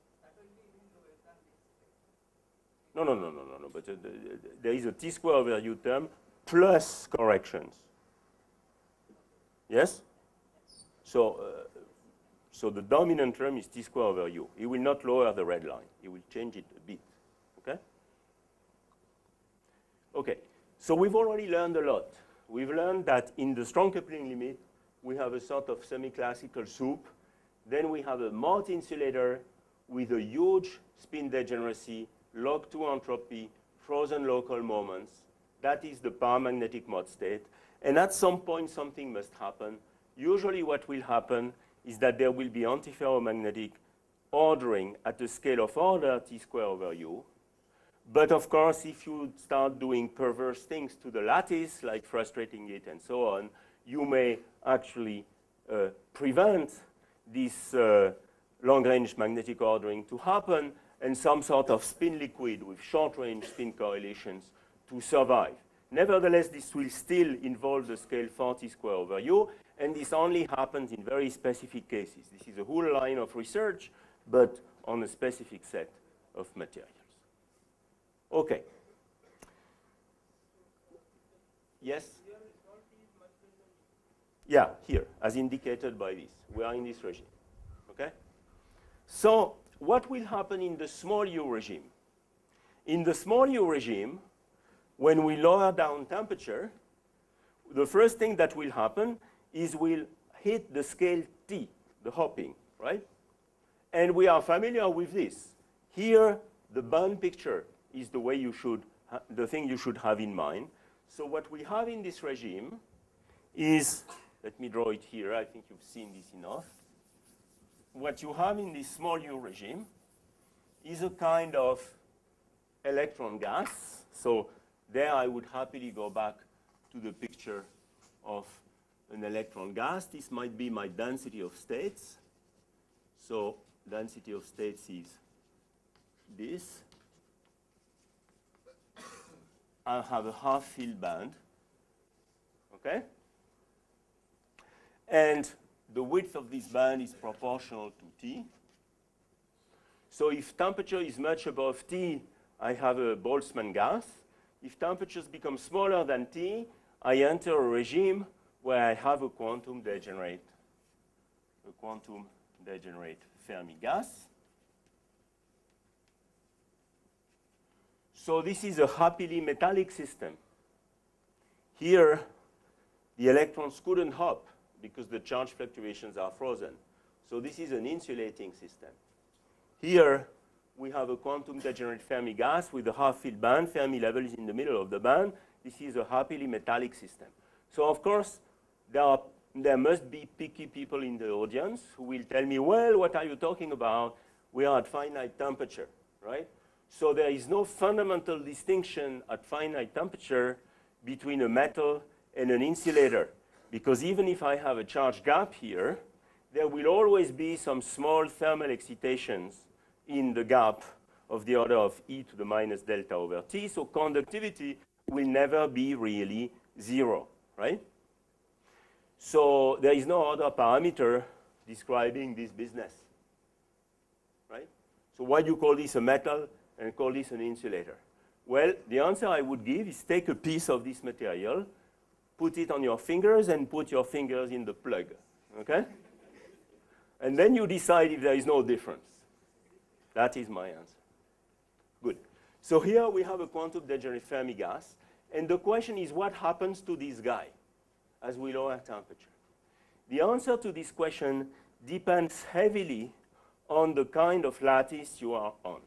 A: no, no, no, no, no, no. But uh, the, the, there is a T squared over U term plus corrections. Yes. So, uh, so the dominant term is T squared over U. It will not lower the red line. It will change it a bit. Okay. Okay. So we've already learned a lot. We've learned that in the strong coupling limit, we have a sort of semi-classical soup. Then we have a Mott insulator with a huge spin degeneracy, log two entropy, frozen local moments. That is the paramagnetic Mott state. And at some point, something must happen. Usually what will happen is that there will be antiferromagnetic ordering at the scale of order T squared over U. But of course, if you start doing perverse things to the lattice, like frustrating it and so on, you may actually uh, prevent this uh, long-range magnetic ordering to happen and some sort of spin liquid with short-range spin correlations to survive. Nevertheless, this will still involve the scale four T squared over U, and this only happens in very specific cases. This is a whole line of research, but on a specific set of materials. Okay. Yes? Yeah, here, as indicated by this. We are in this regime. Okay? So, what will happen in the small u regime? In the small u regime, when we lower down temperature, the first thing that will happen is we'll hit the scale T, the hopping, right? And we are familiar with this. Here, the band picture is the way you should, the thing you should have in mind. So what we have in this regime is, let me draw it here, I think you've seen this enough. What you have in this small u regime is a kind of electron gas. So there I would happily go back to the picture of an electron gas. This might be my density of states. So density of states is this. I have a half-filled band, okay? And the width of this band is proportional to T. So if temperature is much above T, I have a Boltzmann gas. If temperatures become smaller than T, I enter a regime where I have a quantum degenerate, a quantum degenerate Fermi gas. So this is a happily metallic system. Here, the electrons couldn't hop because the charge fluctuations are frozen. So this is an insulating system. Here, we have a quantum degenerate Fermi gas with a half-filled band. Fermi level is in the middle of the band. This is a happily metallic system. So of course, there, are, there must be picky people in the audience who will tell me, well, what are you talking about? We are at finite temperature, right? So there is no fundamental distinction at finite temperature between a metal and an insulator. Because even if I have a charge gap here, there will always be some small thermal excitations in the gap of the order of e to the minus delta over t. So conductivity will never be really zero, right? So there is no other parameter describing this business. right? So why do you call this a metal and call this an insulator? Well, the answer I would give is take a piece of this material, put it on your fingers, and put your fingers in the plug, okay? And then you decide if there is no difference. That is my answer. Good. So here we have a quantum degenerate Fermi gas, and the question is what happens to this guy as we lower temperature? The answer to this question depends heavily on the kind of lattice you are on.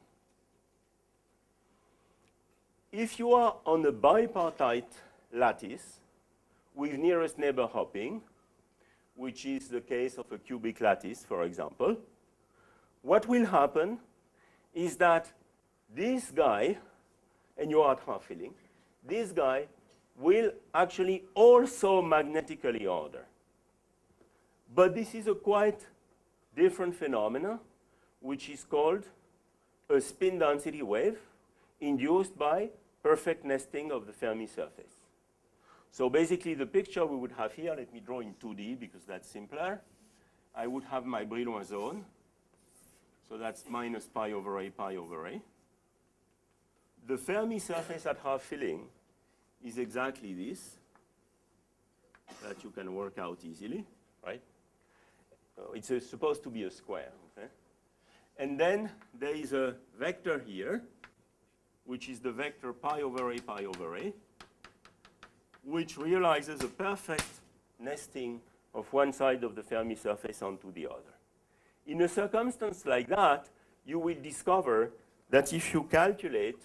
A: If you are on a bipartite lattice with nearest neighbor hopping, which is the case of a cubic lattice, for example, what will happen is that this guy, and you are at half filling, this guy will actually also magnetically order. But this is a quite different phenomena, which is called a spin density wave induced by perfect nesting of the Fermi surface. So basically, the picture we would have here, let me draw in two D because that's simpler. I would have my Brillouin zone. So that's minus pi over A, pi over A. The Fermi surface at half filling is exactly this, that you can work out easily, right? Uh, it's a, supposed to be a square, okay? And then there is a vector here, which is the vector pi over A, pi over A, which realizes a perfect nesting of one side of the Fermi surface onto the other. In a circumstance like that, you will discover that if you calculate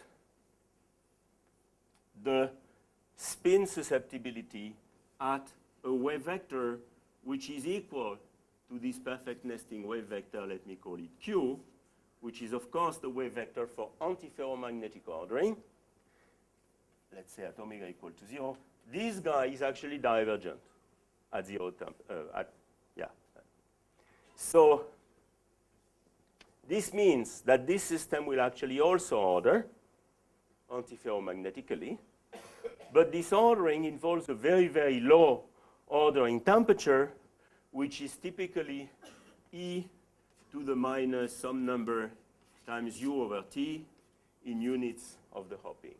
A: the spin susceptibility at a wave vector which is equal to this perfect nesting wave vector, let me call it Q, which is, of course, the wave vector for antiferromagnetic ordering, let's say at omega equal to zero, this guy is actually divergent at zero temp, uh, at, yeah. So this means that this system will actually also order antiferromagnetically, but this ordering involves a very, very low ordering temperature, which is typically E to the minus some number times U over T in units of the hopping.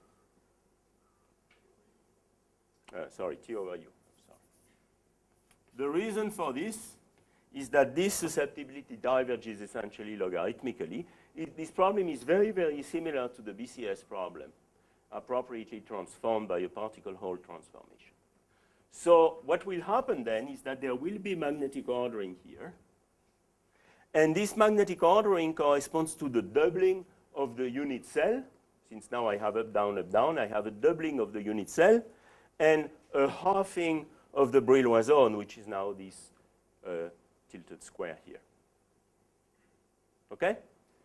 A: Uh, sorry, T over U. Sorry. The reason for this is that this susceptibility diverges essentially logarithmically. It, this problem is very, very similar to the B C S problem, appropriately transformed by a particle-Hall transformation. So what will happen then is that there will be magnetic ordering here. And this magnetic ordering corresponds to the doubling of the unit cell. Since now I have up, down, up, down, I have a doubling of the unit cell and a halving of the Brillouin zone, which is now this uh, tilted square here. Okay?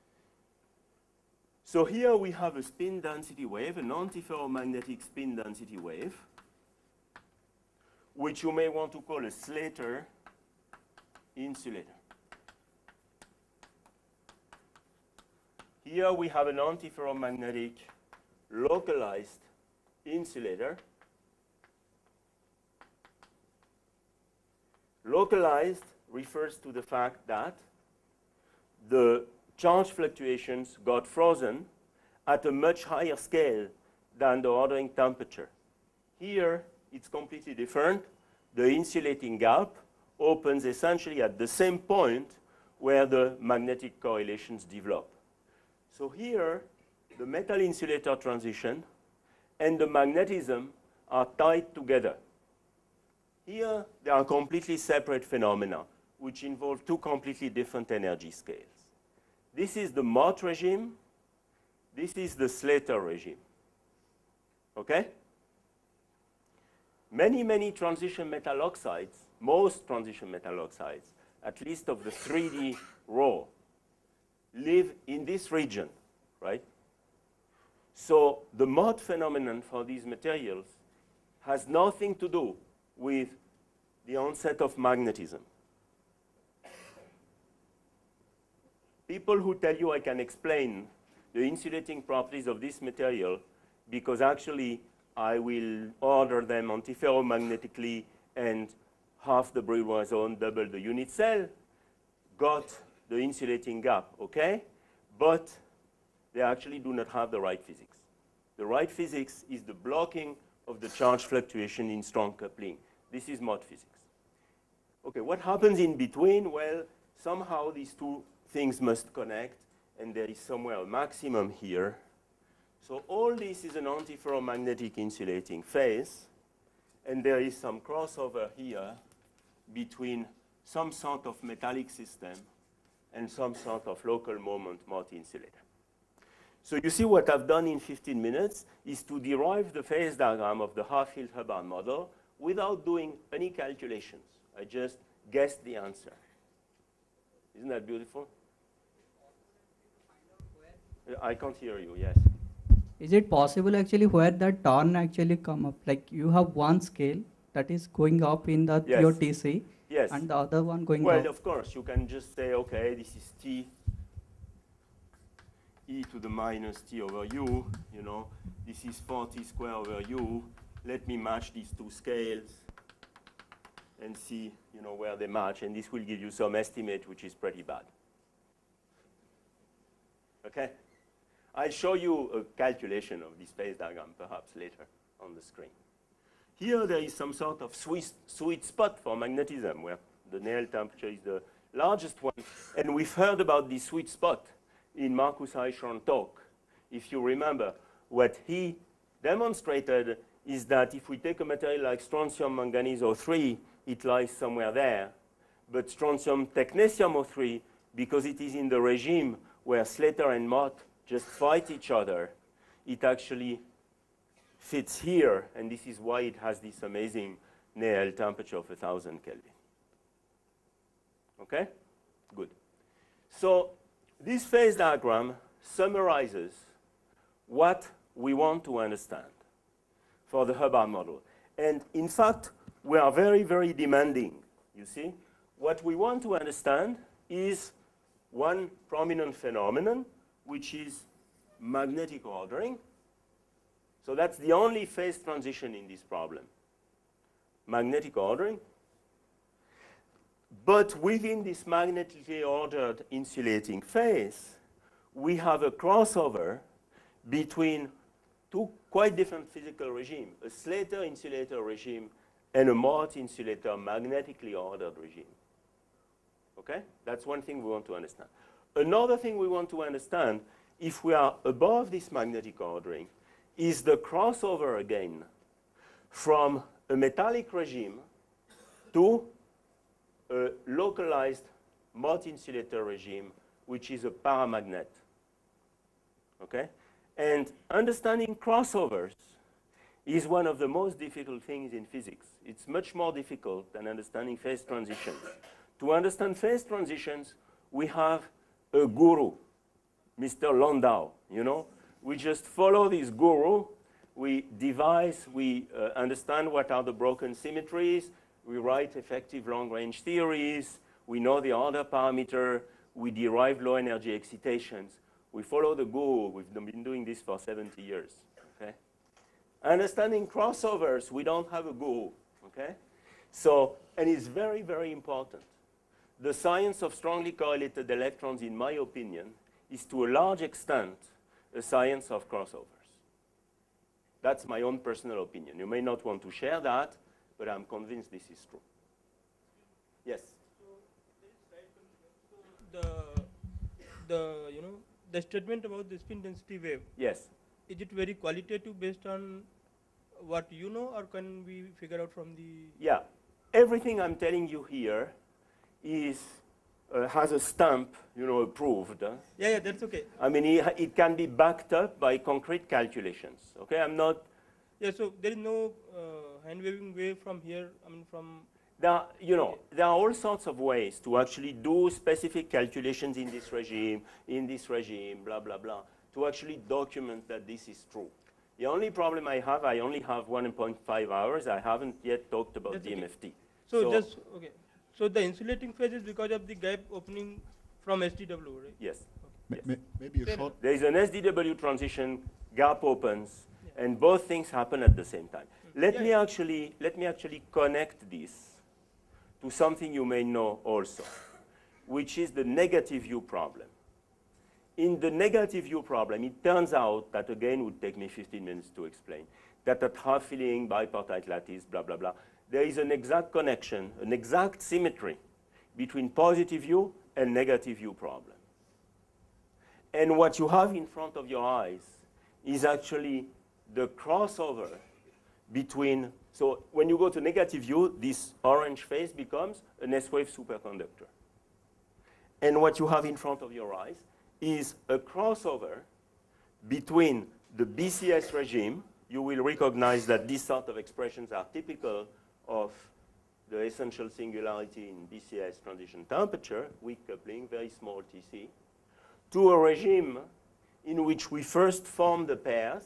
A: So here we have a spin density wave, an antiferromagnetic spin density wave, which you may want to call a Slater insulator. Here we have an antiferromagnetic localized insulator. Localized refers to the fact that the charge fluctuations got frozen at a much higher scale than the ordering temperature. Here, it's completely different. The insulating gap opens essentially at the same point where the magnetic correlations develop. So here, the metal insulator transition and the magnetism are tied together. Here, they are completely separate phenomena, which involve two completely different energy scales. This is the Mott regime. This is the Slater regime. Okay? Many, many transition metal oxides, most transition metal oxides, at least of the three D raw, live in this region, right? So the Mott phenomenon for these materials has nothing to do with the onset of magnetism. People who tell you I can explain the insulating properties of this material because actually I will order them antiferromagnetically and half the Brillouin zone, double the unit cell, got the insulating gap, okay? but they actually do not have the right physics. The right physics is the blocking of the charge fluctuation in strong coupling. This is Mott physics. Okay, what happens in between? Well, somehow these two things must connect, and there is somewhere a maximum here. So all this is an antiferromagnetic insulating phase, and there is some crossover here between some sort of metallic system and some sort of local moment Mott insulator. So you see what I've done in fifteen minutes is to derive the phase diagram of the half-filled Hubbard model without doing any calculations. I just guessed the answer. Isn't that beautiful? I can't hear you, yes.
B: Is it possible actually where that turn actually come up? Like you have one scale that is going up in the
A: Yes.
B: your T C,
A: Yes.
B: and the other one going
A: Well,
B: down.
A: of course, you can just say, okay, this is T, e to the minus T over U, you know. This is four T squared over U. Let me match these two scales and see, you know, where they match, and this will give you some estimate, which is pretty bad. Okay? I'll show you a calculation of this phase diagram, perhaps later on the screen. Here there is some sort of sweet, sweet spot for magnetism, where the Néel temperature is the largest one. And we've heard about this sweet spot in Marcus Eichhorn talk. If you remember, what he demonstrated is that if we take a material like strontium manganese O three, it lies somewhere there. But strontium technetium O three, because it is in the regime where Slater and Mott just fight each other, it actually fits here, and this is why it has this amazing Néel temperature of one thousand Kelvin. Okay? Good. So this phase diagram summarizes what we want to understand for the Hubbard model. And in fact, we are very, very demanding, you see. What we want to understand is one prominent phenomenon, which is magnetic ordering. So that's the only phase transition in this problem, magnetic ordering. But within this magnetically ordered insulating phase, we have a crossover between two quite different physical regimes, a Slater insulator regime and a Mott insulator magnetically ordered regime. Okay? That's one thing we want to understand. Another thing we want to understand, if we are above this magnetic ordering, is the crossover again from a metallic regime to a localized Mott insulator regime, which is a paramagnet. Okay? And understanding crossovers is one of the most difficult things in physics. It's much more difficult than understanding phase transitions. To understand phase transitions, we have a guru, Mister Landau, you know. We just follow this guru. We devise, we uh, understand what are the broken symmetries. We write effective long-range theories. We know the order parameter. We derive low-energy excitations. We follow the guru. We've been doing this for seventy years. Okay? Understanding crossovers, we don't have a guru. Okay? So, and it's very, very important. The science of strongly correlated electrons, in my opinion, is to a large extent a science of crossovers. That's my own personal opinion. You may not want to share that, but I'm convinced this is true. Yes?
C: So, the, the, you know, the statement about the spin density wave.
A: Yes.
C: Is it very qualitative based on what you know, or can we figure out from the?
A: Yeah. Everything I'm telling you here is uh, has a stamp, you know, approved. Huh?
C: Yeah, yeah, that's okay.
A: I mean, it, it can be backed up by concrete calculations. Okay, I'm not.
C: Yeah, so there is no uh, hand waving wave from here. I mean, from.
A: There are, you know, there are all sorts of ways to actually do specific calculations in this regime, in this regime, blah, blah, blah, to actually document that this is true. The only problem I have, I only have one point five hours. I haven't yet talked about
C: That's
A: D M
C: okay.
A: F T.
C: So,
A: So-
C: just, okay. So the insulating phase is because of the gap opening from S D W, right?
A: Yes.
D: Ma-
A: Yes.
D: ma- Maybe a
C: Fair
D: short,
A: There is an S D W transition, gap opens, and both things happen at the same time. Let
C: Yeah,
A: me
C: yeah.
A: actually let me actually connect this to something you may know also, which is the negative U problem. in the negative U problem, it turns out that, again, would take me fifteen minutes to explain, that at half-filling, bipartite lattice, blah, blah, blah, there is an exact connection, an exact symmetry between positive U and negative U problem. And what you have in front of your eyes is actually the crossover between, so when you go to negative U, this orange phase becomes an S-wave superconductor. And what you have in front of your eyes is a crossover between the B C S regime. You will recognize that these sort of expressions are typical of the essential singularity in B C S transition temperature, weak coupling, very small T C, to a regime in which we first form the pairs,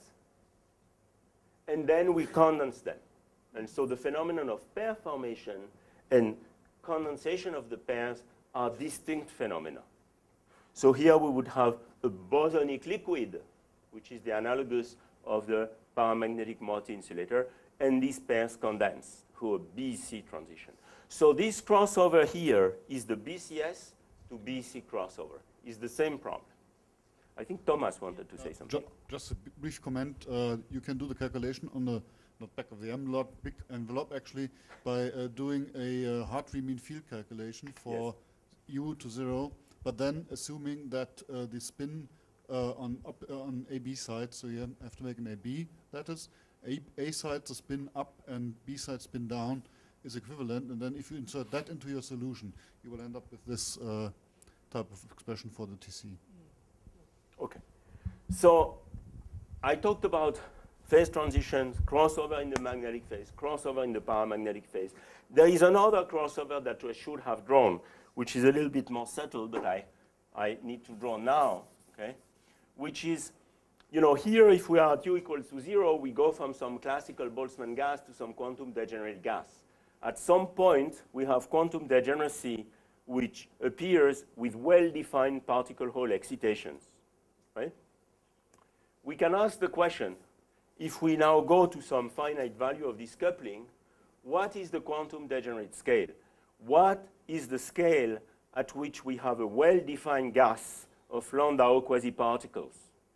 A: and then we condense them. And so the phenomenon of pair formation and condensation of the pairs are distinct phenomena. So here we would have a bosonic liquid, which is the analogous of the paramagnetic multi-insulator, and these pairs condense through a B C transition. So this crossover here is the B C S to B C crossover. It's the same problem. I think Thomas wanted to uh, say something.
D: Ju just a brief comment. Uh, you can do the calculation on the not back of the envelope, big envelope actually, by uh, doing a uh, Hartree mean field calculation for yes. U to zero, but then assuming that uh, the spin uh, on up, uh, on A B side, so you have to make an A B, that is, A, A side the spin up and B side spin down is equivalent, and then if you insert that into your solution, you will end up with this uh, type of expression for the T C.
A: Okay. So I talked about phase transitions, crossover in the magnetic phase, crossover in the paramagnetic phase. There is another crossover that I should have drawn, which is a little bit more subtle, but I, I need to draw now, okay? Which is, you know, here if we are at U equals to zero, we go from some classical Boltzmann gas to some quantum degenerate gas. At some point, we have quantum degeneracy which appears with well-defined particle hole excitations, right? We can ask the question, if we now go to some finite value of this coupling, what is the quantum degenerate scale? What is the scale at which we have a well-defined gas of lambda O quasi-particles?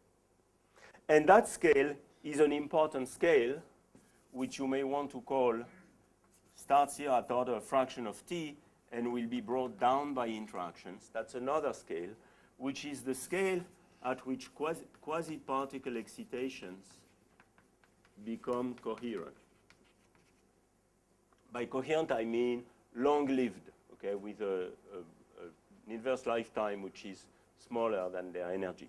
A: And that scale is an important scale, which you may want to call, starts here at order a fraction of t, and will be brought down by interactions. That's another scale, which is the scale at which quasi quasi-particle excitations become coherent. By coherent, I mean long-lived, okay, with a, a, a, an inverse lifetime which is smaller than their energy.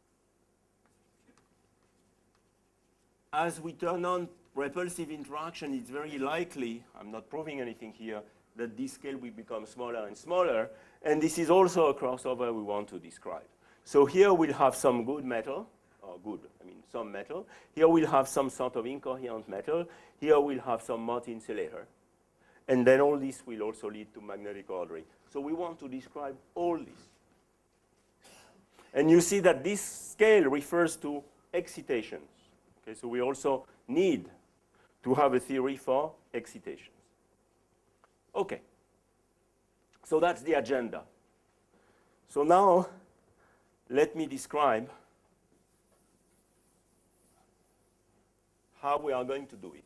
A: As we turn on repulsive interaction, it's very likely, I'm not proving anything here, that this scale will become smaller and smaller, and this is also a crossover we want to describe. So here we'll have some good metal, or good, I mean some metal. Here we'll have some sort of incoherent metal. Here we'll have some multi-insulator. And then all this will also lead to magnetic ordering. So we want to describe all this. And you see that this scale refers to excitations. Okay, so we also need to have a theory for excitations. Okay, so that's the agenda. So now, let me describe how we are going to do it.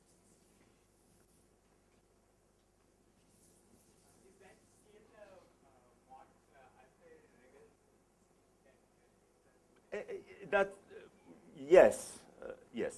A: Uh, that, uh, yes, uh, yes.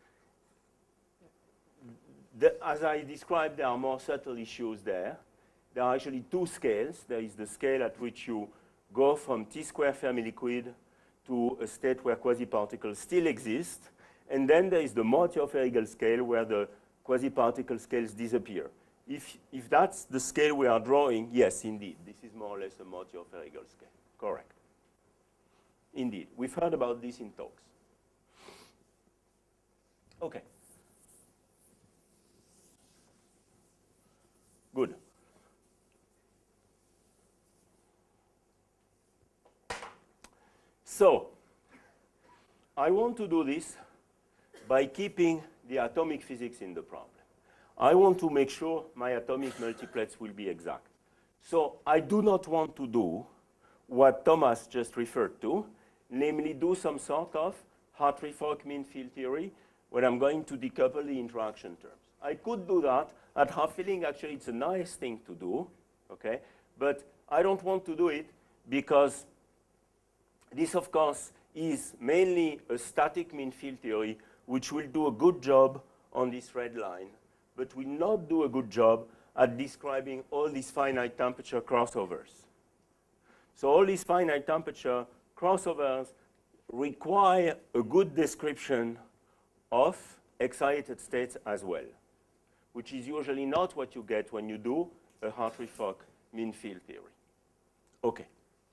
A: The, as I described, there are more subtle issues there. There are actually two scales. There is the scale at which you go from T-square Fermi liquid to a state where quasi-particles still exist. And then there is the Mortier-Feigl scale where the quasi-particle scales disappear. If, if that's the scale we are drawing, yes, indeed, this is more or less a Mortier-Feigl scale. Correct. Indeed. We've heard about this in talks. Okay. Good. So, I want to do this by keeping the atomic physics in the problem. I want to make sure my atomic multiplets will be exact. So, I do not want to do what Thomas just referred to, namely do some sort of Hartree-Fock mean field theory where I'm going to decouple the interaction terms. I could do that. I have a feeling actually it's a nice thing to do, okay? But I don't want to do it because this, of course, is mainly a static mean field theory which will do a good job on this red line, but will not do a good job at describing all these finite temperature crossovers. So all these finite temperature crossovers require a good description of excited states as well, which is usually not what you get when you do a Hartree-Fock mean field theory. Okay.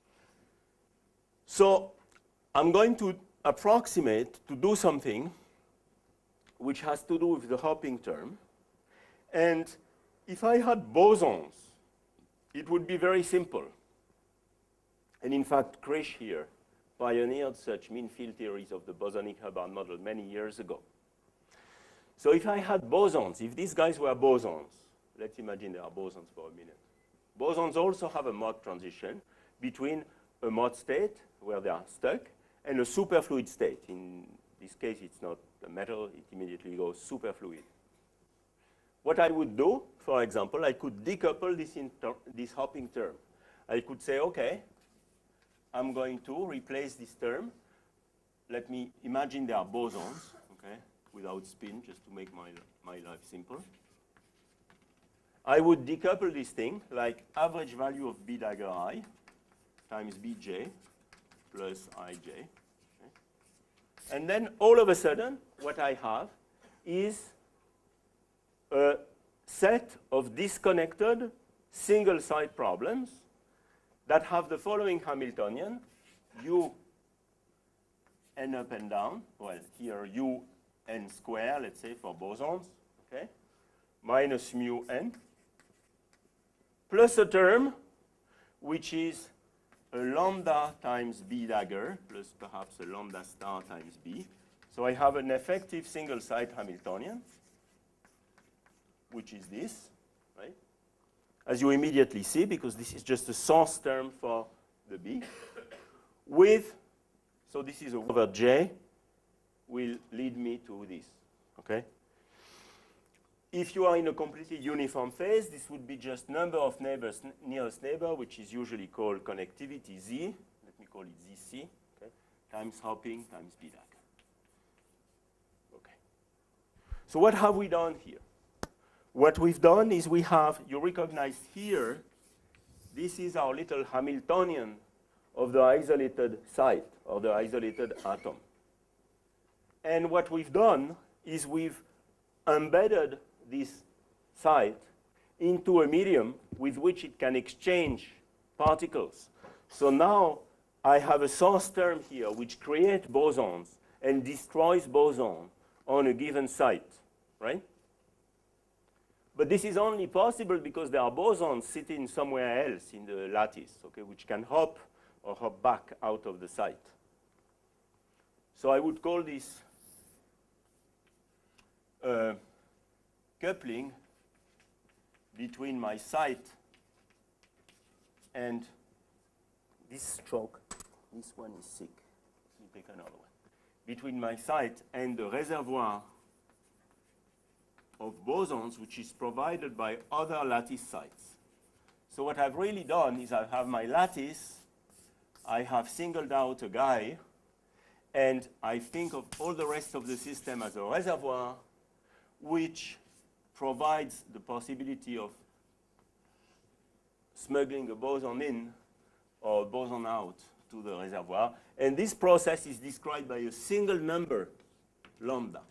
A: So I'm going to approximate to do something which has to do with the hopping term. And if I had bosons, it would be very simple. And in fact, Krish here pioneered such mean field theories of the bosonic Hubbard model many years ago. So if I had bosons, if these guys were bosons, let's imagine they are bosons for a minute. Bosons also have a Mach transition between a Mach state, where they are stuck, and a superfluid state. In this case, it's not a metal. It immediately goes superfluid. What I would do, for example, I could decouple this, this hopping term. I could say, OK, I'm going to replace this term. Let me imagine there are bosons, OK, without spin, just to make my, my life simple. I would decouple this thing like average value of b dagger I times bj plus ij. Okay. And then all of a sudden, what I have is a set of disconnected single-side problems that have the following Hamiltonian: u n up and down. Well, here u n square, let's say, for bosons, okay, minus mu n, plus a term which is a lambda times b dagger, plus perhaps a lambda star times b. So I have an effective single-side Hamiltonian, which is this, right? As you immediately see, because this is just a source term for the b, with, so this is over j, will lead me to this, okay? If you are in a completely uniform phase, this would be just number of neighbors, nearest neighbor, which is usually called connectivity z. Let me call it zc, okay? Times hopping times b dagger. Okay. So what have we done here? What we've done is we have, you recognize here, this is our little Hamiltonian of the isolated site, or the isolated atom. And what we've done is we've embedded this site into a medium with which it can exchange particles. So now I have a source term here which creates bosons and destroys boson on a given site, right? But this is only possible because there are bosons sitting somewhere else in the lattice, okay, which can hop or hop back out of the site. So I would call this uh, coupling between my site and this stroke. This one is sick. Let me take another one. Between my site and the reservoir of bosons, which is provided by other lattice sites. So what I've really done is I have my lattice, I have singled out a guy, and I think of all the rest of the system as a reservoir, which provides the possibility of smuggling a boson in or a boson out to the reservoir. And this process is described by a single number, lambda.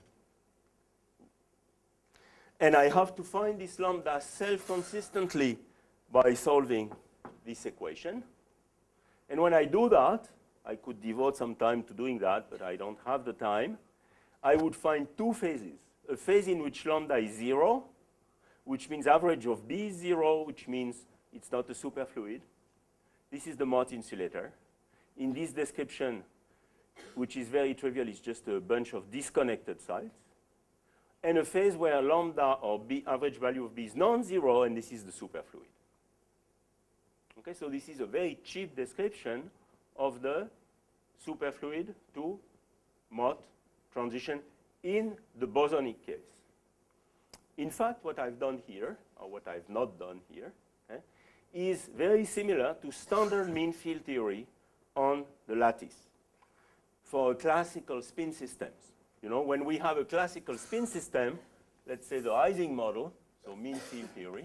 A: And I have to find this lambda self-consistently by solving this equation. And when I do that, I could devote some time to doing that, but I don't have the time. I would find two phases. A phase in which lambda is zero, which means average of B is zero, which means it's not a superfluid. This is the Mott insulator. In this description, which is very trivial, it's just a bunch of disconnected sites. And a phase where lambda or B, average value of B is non-zero, and this is the superfluid. Okay, so this is a very cheap description of the superfluid to Mott transition in the bosonic case. In fact, what I've done here, or what I've not done here, eh, is very similar to standard mean field theory on the lattice for classical spin systems. You know, when we have a classical spin system, let's say the Ising model, so mean field theory,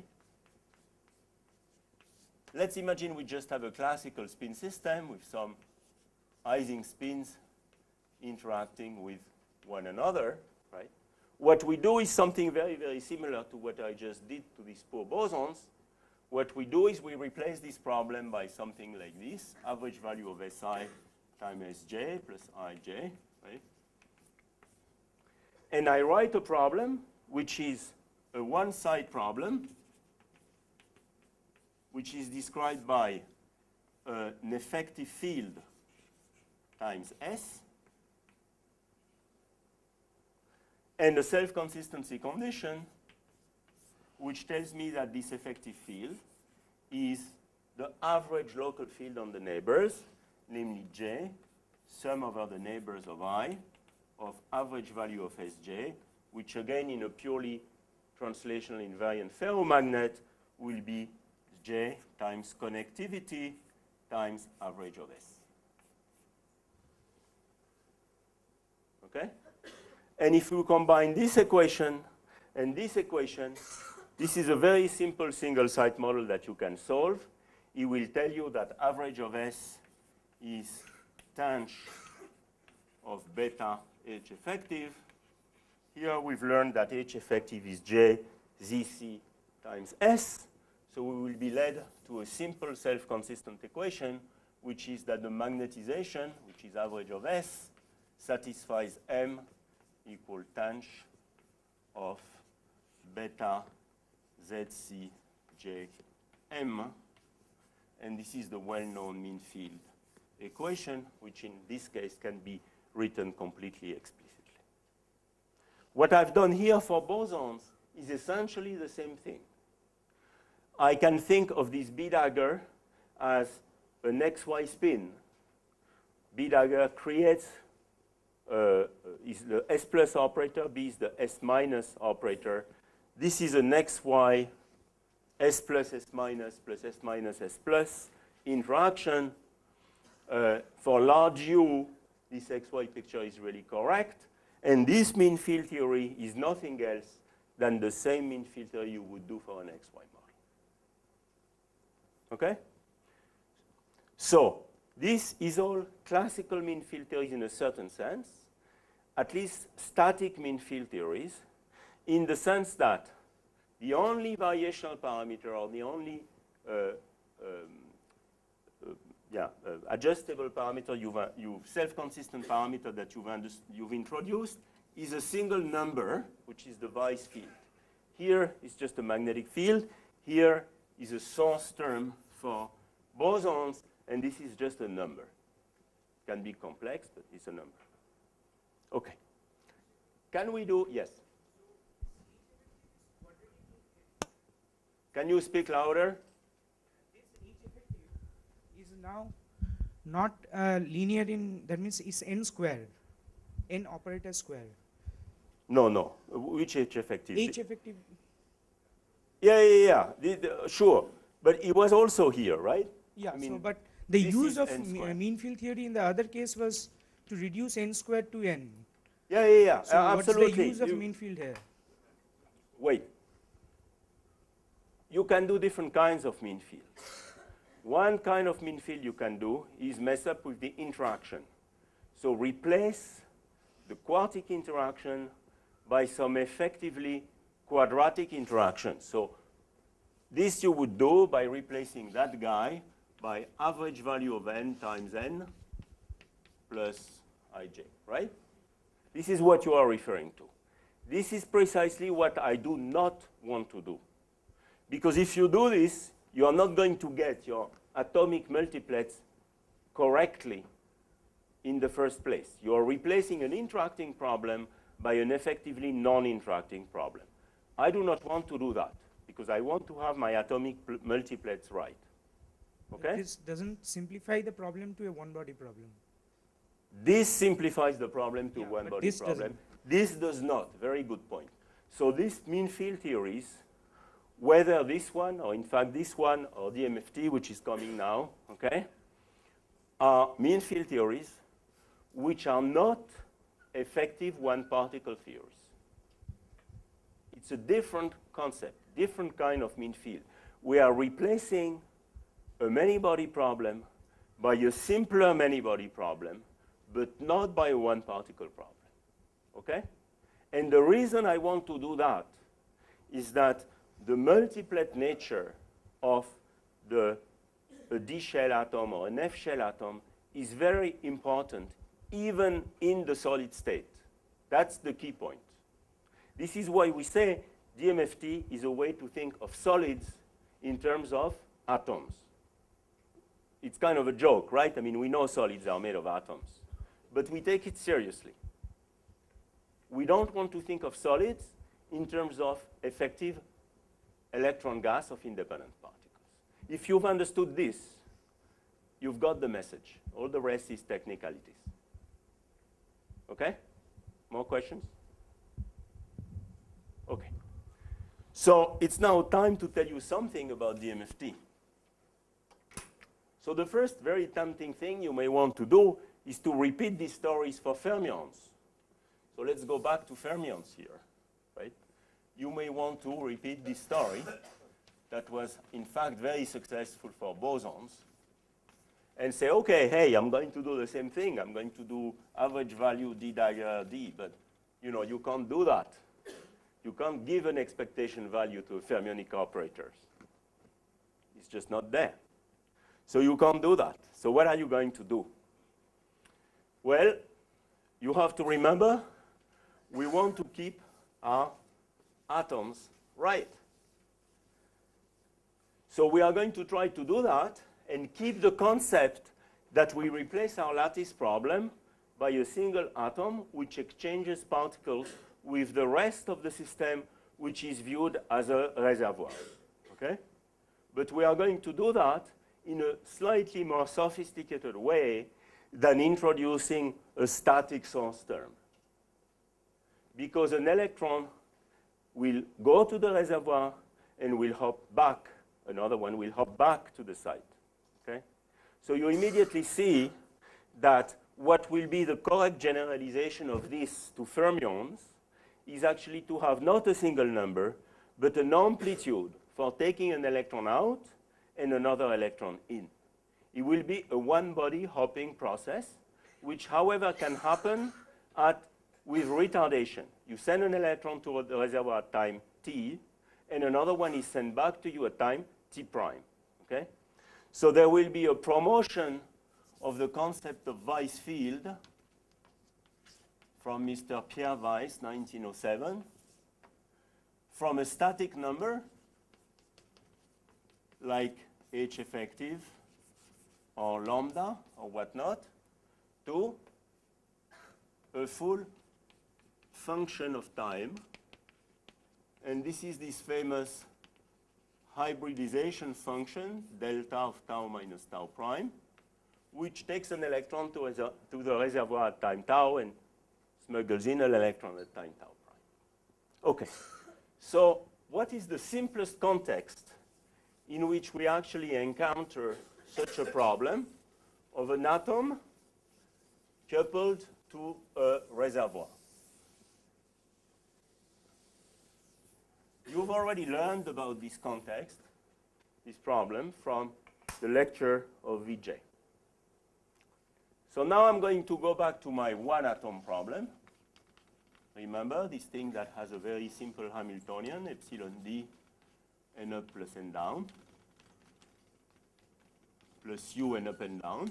A: let's imagine we just have a classical spin system with some Ising spins interacting with one another, right? What we do is something very, very similar to what I just did to these poor bosons. What we do is we replace this problem by something like this, average value of Si times Sj plus Ij, right? And I write a problem which is a one-side problem, which is described by uh, an effective field times S, and a self-consistency condition, which tells me that this effective field is the average local field on the neighbors, namely J, sum over the neighbors of I, of average value of Sj, which again in a purely translational invariant ferromagnet will be J times connectivity times average of S. Okay? And if you combine this equation and this equation, this is a very simple single-site model that you can solve. It will tell you that average of S is tanh of beta H effective. Here we've learned that H effective is J Z C times S. So we will be led to a simple self-consistent equation, which is that the magnetization, which is average of S, satisfies M equal tanh of beta Z C J M. And this is the well-known mean field equation, which in this case can be written completely explicitly. What I've done here for bosons is essentially the same thing. I can think of this B dagger as an X Y spin. B dagger creates Uh, is the S plus operator, B is the S minus operator. This is an X Y S plus S minus plus S minus S plus interaction. Uh, for large U, this X Y picture is really correct. And this mean field theory is nothing else than the same mean field theory you would do for an X Y model. Okay? So, this is all classical mean field theories in a certain sense, at least static mean field theories, in the sense that the only variational parameter or the only uh, um, uh, yeah, uh, adjustable parameter, you've, uh, you've self-consistent parameter that you've, you've introduced is a single number, which is the Weiss field. Here is just a magnetic field. Here is a source term for bosons. And this is just a number. It can be complex, but it's a number. Okay. Can we do, yes? Can you speak louder?
E: This H effective is now not uh, linear in, that means it's n square, n operator square.
A: No, no. Which H effective?
E: H effective.
A: Yeah, yeah, yeah. The, the, sure. But it was also here, right?
E: Yeah,
A: I mean,
E: so but the use of
A: me,
E: mean field theory in the other case was to reduce n squared to n.
A: Yeah, yeah, yeah.
E: So
A: uh,
E: what's
A: absolutely.
E: the use of
A: you
E: mean field here?
A: Wait. You can do different kinds of mean fields. One kind of mean field you can do is mess up with the interaction. So replace the quartic interaction by some effectively quadratic interaction. So this you would do by replacing that guy by average value of n times n plus ij, right? This is what you are referring to. This is precisely what I do not want to do. Because if you do this, you are not going to get your atomic multiplets correctly in the first place. You are replacing an interacting problem by an effectively non-interacting problem. I do not want to do that, because I want to have my atomic multiplets right. Okay?
E: This doesn't simplify the problem to a one-body problem.
A: This simplifies the problem to
E: Yeah,
A: one
E: but
A: body
E: this
A: problem.
E: doesn't.
A: This does not. Very good point. So these mean field theories, whether this one or in fact this one or D M F T, which is coming now, okay, are mean field theories which are not effective one-particle theories. It's a different concept, different kind of mean field. We are replacing a many-body problem by a simpler many-body problem, but not by a one-particle problem, okay? And the reason I want to do that is that the multiplet nature of the a D shell atom or an F shell atom is very important, even in the solid state. That's the key point. This is why we say D M F T is a way to think of solids in terms of atoms. It's kind of a joke, right? I mean, we know solids are made of atoms, but we take it seriously. We don't want to think of solids in terms of effective electron gas of independent particles. If you've understood this, you've got the message. All the rest is technicalities. Okay? More questions? Okay. So it's now time to tell you something about D M F T. So the first very tempting thing you may want to do is to repeat these stories for fermions. So let's go back to fermions here, right? You may want to repeat this story that was, in fact, very successful for bosons and say, okay, hey, I'm going to do the same thing. I'm going to do average value D dagger D, but you know, you can't do that. You can't give an expectation value to fermionic operators. It's just not there. So you can't do that. So what are you going to do? Well, you have to remember, we want to keep our atoms right. So we are going to try to do that and keep the concept that we replace our lattice problem by a single atom which exchanges particles with the rest of the system, which is viewed as a reservoir. Okay? But we are going to do that in a slightly more sophisticated way than introducing a static source term. Because an electron will go to the reservoir and will hop back. Another one will hop back to the site. Okay? So you immediately see that what will be the correct generalization of this to fermions is actually to have not a single number, but an amplitude for taking an electron out and another electron in. It will be a one-body hopping process, which, however, can happen at, with retardation. You send an electron to the reservoir at time t, and another one is sent back to you at time t prime. Okay? So there will be a promotion of the concept of Weiss field from Mister Pierre Weiss, nineteen oh seven, from a static number like H effective or lambda or whatnot to a full function of time. And this is this famous hybridization function, delta of tau minus tau prime, which takes an electron to, to the reservoir at time tau and smuggles in an electron at time tau prime. Okay, so what is the simplest context in which we actually encounter such a problem of an atom coupled to a reservoir? You've already learned about this context, this problem, from the lecture of V J. So now I'm going to go back to my one-atom problem. Remember, this thing that has a very simple Hamiltonian, epsilon d, n up plus n down, plus u n up and down.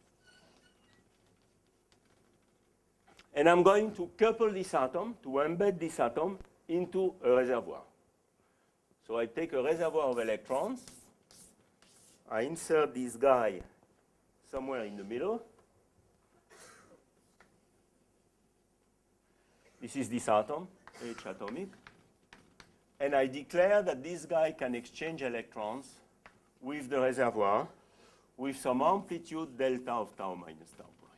A: And I'm going to couple this atom, to embed this atom into a reservoir. So I take a reservoir of electrons, I insert this guy somewhere in the middle. This is this atom, H atomic. And I declare that this guy can exchange electrons with the reservoir with some amplitude delta of tau minus tau prime.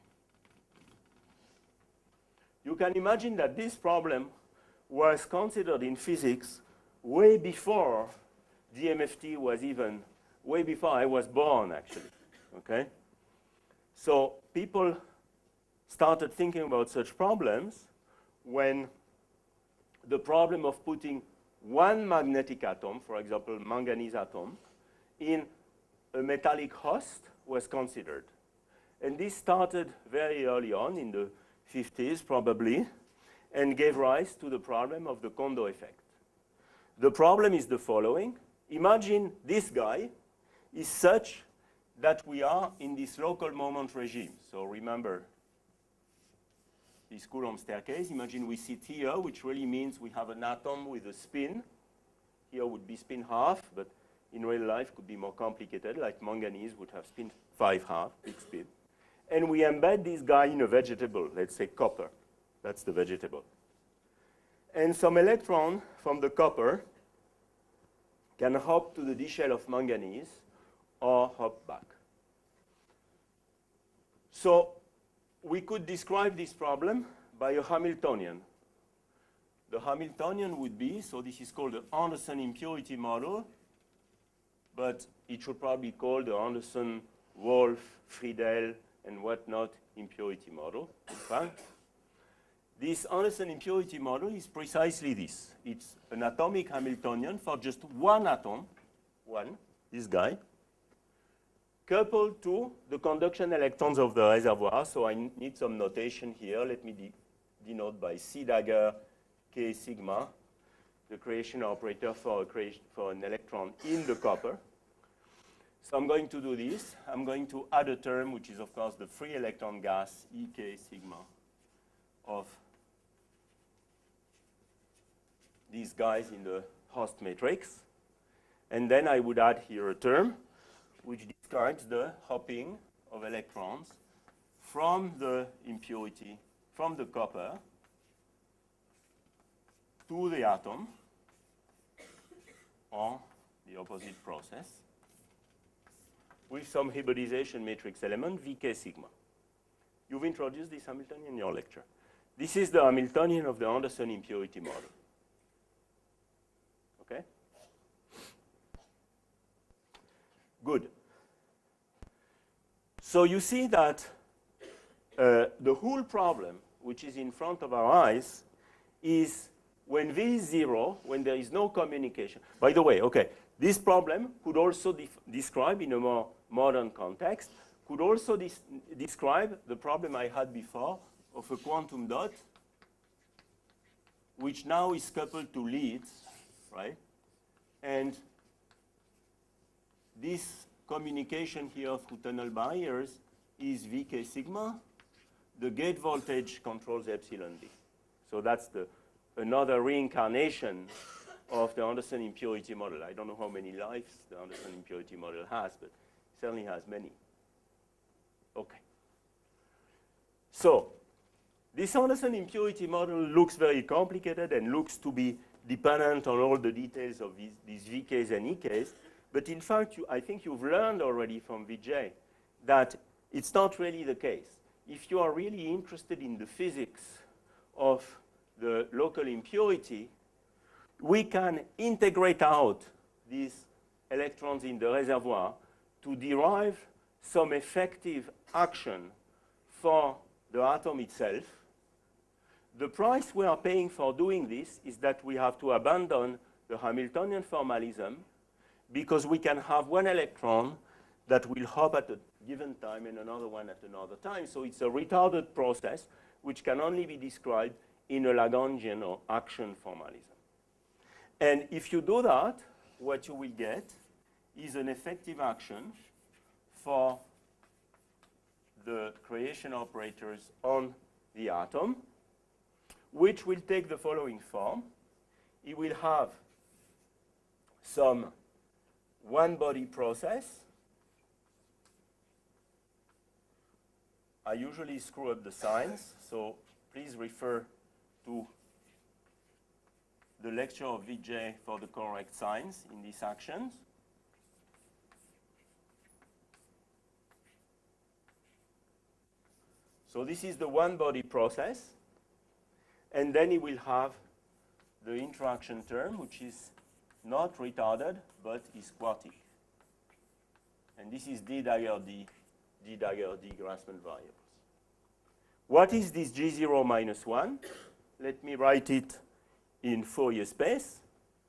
A: You can imagine that this problem was considered in physics way before D M F T was even, way before I was born, actually, okay? So people started thinking about such problems when the problem of putting one magnetic atom, for example, manganese atom, in a metallic host was considered. And this started very early on, in the fifties probably, and gave rise to the problem of the Kondo effect. The problem is the following. Imagine this guy is such that we are in this local moment regime. So remember this Coulomb staircase. Imagine we sit here, which really means we have an atom with a spin. Here would be spin half, but in real life could be more complicated, like manganese would have spin five half, big spin. And we embed this guy in a vegetable, let's say copper. That's the vegetable. And some electron from the copper can hop to the D shell of manganese or hop back. So we could describe this problem by a Hamiltonian. The Hamiltonian would be, so this is called the Anderson impurity model, but it should probably be called the Anderson, Wolf, Friedel, and whatnot impurity model, in fact. This Anderson impurity model is precisely this. It's an atomic Hamiltonian for just one atom, one, this guy, coupled to the conduction electrons of the reservoir. So I need some notation here. Let me de denote by C dagger K sigma, the creation operator for, a creation for an electron in the copper. So I'm going to do this. I'm going to add a term, which is, of course, the free electron gas, E K sigma, of these guys in the host matrix. And then I would add here a term which describes the hopping of electrons from the impurity, from the copper to the atom, or the opposite process, with some hybridization matrix element, V K sigma. You've introduced this Hamiltonian in your lecture. This is the Hamiltonian of the Anderson impurity model. Okay? Good. So you see that uh, the whole problem, which is in front of our eyes, is when V is zero, when there is no communication. By the way, okay, this problem could also describe in a more modern context, could also describe the problem I had before of a quantum dot, which now is coupled to leads, right? And this communication here through tunnel barriers is V K sigma. The gate voltage controls epsilon D. So that's the another reincarnation of the Anderson impurity model. I don't know how many lives the Anderson impurity model has, but it certainly has many. Okay. So this Anderson impurity model looks very complicated and looks to be dependent on all the details of these, these V Ks and E Ks. But in fact, you, I think you've learned already from Vijay that it's not really the case. If you are really interested in the physics of the local impurity, we can integrate out these electrons in the reservoir to derive some effective action for the atom itself. The price we are paying for doing this is that we have to abandon the Hamiltonian formalism, because we can have one electron that will hop at a given time and another one at another time. So it's a retarded process which can only be described in a Lagrangian or action formalism. And if you do that, what you will get is an effective action for the creation operators on the atom, which will take the following form. It will have some one-body process. I usually screw up the signs, so please refer to the lecture of Vijay for the correct signs in these actions. So this is the one-body process. And then it will have the interaction term, which is not retarded, but is quartic. And this is d dagger d, d dagger d Grassmann variables. What is this G zero minus one? Let me write it in Fourier space.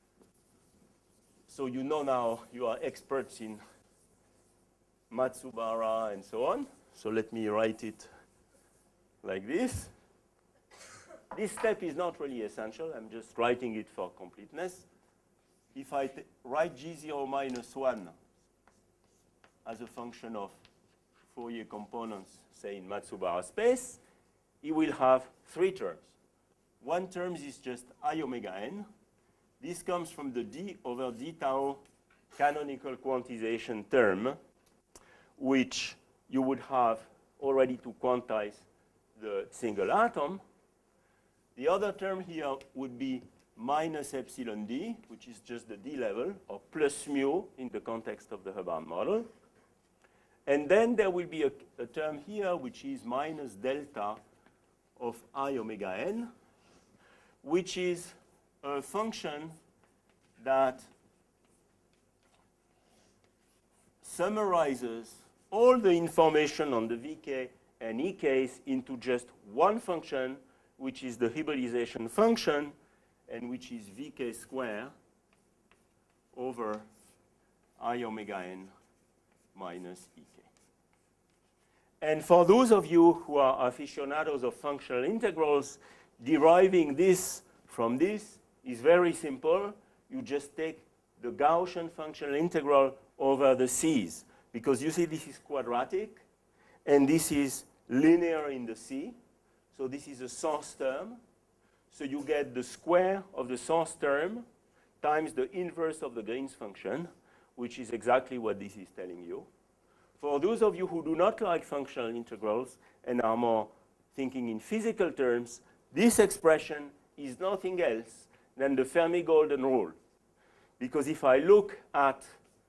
A: So you know now you are experts in Matsubara and so on. So let me write it like this. This step is not really essential. I'm just writing it for completeness. If I write G zero minus one as a function of Fourier components, say in Matsubara space, it will have three terms. One term is just I omega n. This comes from the d over d tau canonical quantization term, which you would have already to quantize the single atom. The other term here would be minus epsilon d, which is just the d level, or plus mu in the context of the Hubbard model. And then there will be a, a term here, which is minus delta of I omega n, which is a function that summarizes all the information on the V K and E Ks into just one function, which is the hybridization function, and which is V K square over I omega n minus E K. And for those of you who are aficionados of functional integrals, deriving this from this is very simple. You just take the Gaussian functional integral over the C's, because you see this is quadratic, and this is linear in the C. So this is a source term. So you get the square of the source term times the inverse of the Green's function, which is exactly what this is telling you. For those of you who do not like functional integrals and are more thinking in physical terms, this expression is nothing else than the Fermi golden rule. Because if I look at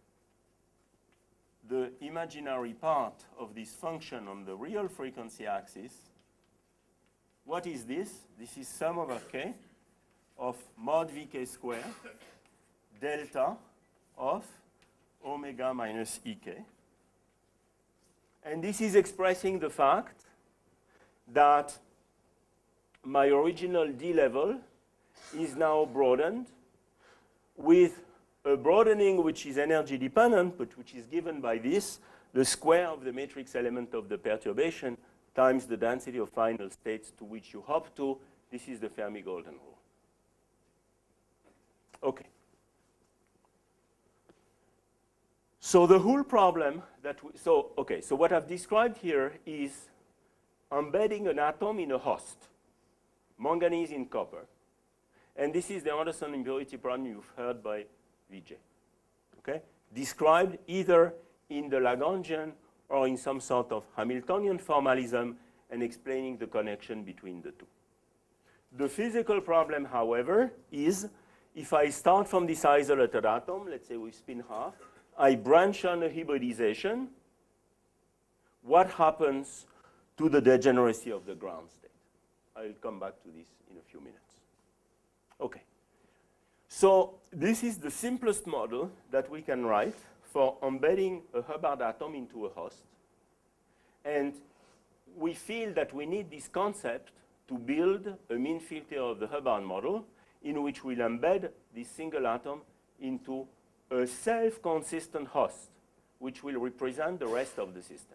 A: the imaginary part of this function on the real frequency axis, what is this? This is sum over k of mod vk square delta of omega minus ek. And this is expressing the fact that my original d level is now broadened with a broadening which is energy dependent, but which is given by this, the square of the matrix element of the perturbation times the density of final states to which you hop to. This is the Fermi golden rule. Okay. So the whole problem that we, so okay, so what I've described here is embedding an atom in a host, manganese in copper. And this is the Anderson impurity problem you've heard by V J. Okay? Described either in the Lagrangian or in some sort of Hamiltonian formalism and explaining the connection between the two. The physical problem, however, is if I start from this isolated atom, let's say we spin half, I branch on a hybridization, what happens to the degeneracy of the ground state? I'll come back to this in a few minutes. Okay. So this is the simplest model that we can write for embedding a Hubbard atom into a host. And we feel that we need this concept to build a mean field theory of the Hubbard model in which we'll embed this single atom into a self-consistent host, which will represent the rest of the system.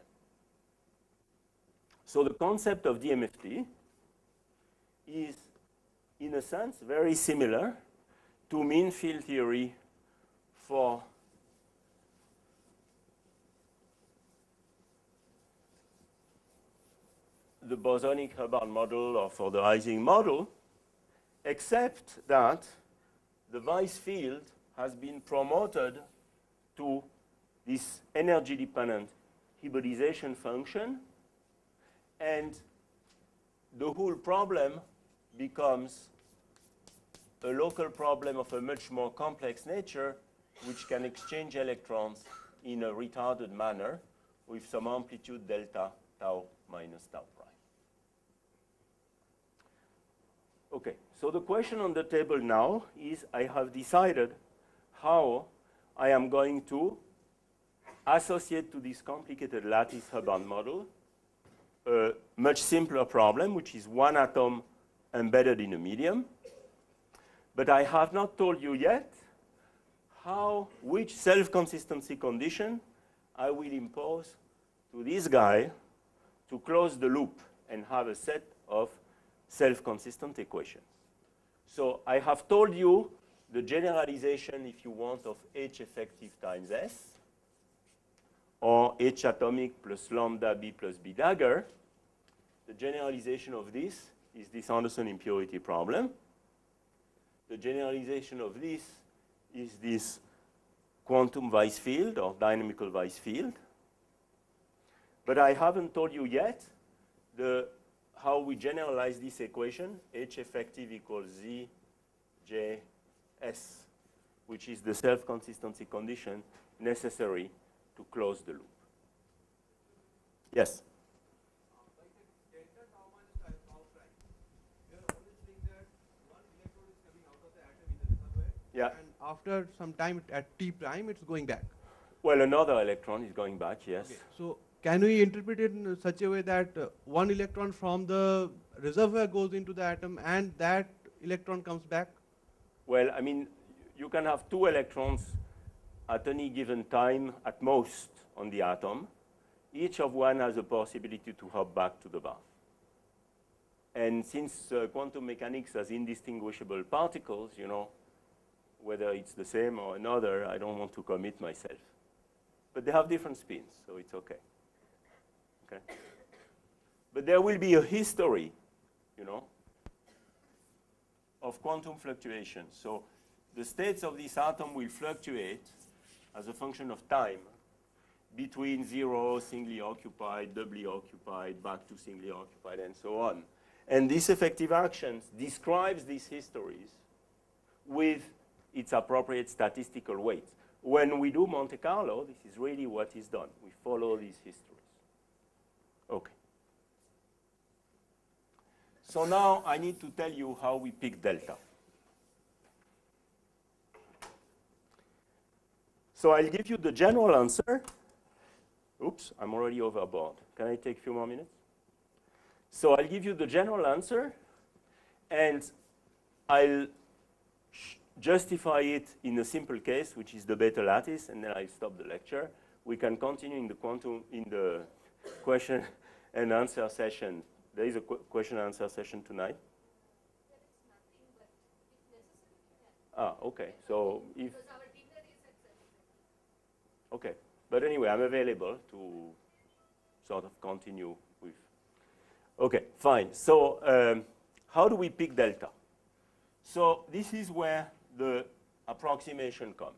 A: So the concept of D M F T is, in a sense, very similar to mean field theory for the bosonic Hubbard model or for the Ising model, except that the Weiss field has been promoted to this energy-dependent hybridization function, and the whole problem becomes a local problem of a much more complex nature, which can exchange electrons in a retarded manner with some amplitude delta tau minus tau prime. Okay, so the question on the table now is I have decided how I am going to associate to this complicated lattice Hubbard model a much simpler problem, which is one atom embedded in a medium. But I have not told you yet how, which self-consistency condition I will impose to this guy to close the loop and have a set of self-consistent equations. So I have told you the generalization, if you want, of H effective times S, or H atomic plus lambda B plus B dagger. The generalization of this is this Anderson impurity problem. The generalization of this is this quantum Weiss field or dynamical Weiss field. But I haven't told you yet the, how we generalize this equation, H effective equals Z J S, which is the self-consistency condition necessary to close the loop. Yes? Yeah.
F: And after some time at T prime, it's going back.
A: Well, another electron is going back, yes.
F: Okay. So can we interpret it in such a way that uh, one electron from the reservoir goes into the atom and that electron comes back?
A: Well, I mean, you can have two electrons at any given time at most on the atom. Each of one has a possibility to hop back to the bath. And since uh, quantum mechanics has indistinguishable particles, you know, whether it's the same or another, I don't want to commit myself. But they have different spins, so it's okay. Okay? But there will be a history, you know, of quantum fluctuations. So the states of this atom will fluctuate as a function of time between zero, singly occupied, doubly occupied, back to singly occupied, and so on. And this effective action describes these histories with its appropriate statistical weights. When we do Monte Carlo, this is really what is done. We follow these histories. Okay. So now I need to tell you how we pick delta. So I'll give you the general answer. Oops, I'm already overboard. Can I take a few more minutes? So I'll give you the general answer, and I'll justify it in a simple case, which is the beta lattice, and then I'll stop the lecture. We can continue in the quantum in the question and answer session. There is a qu question and answer session tonight.
G: There is nothing, but if necessary, we can.
A: Ah, okay. So if
G: Because our dinner is at seven.
A: okay, but anyway, I'm available to sort of continue with. Okay, fine. So um, how do we pick delta? So this is where the approximation comes.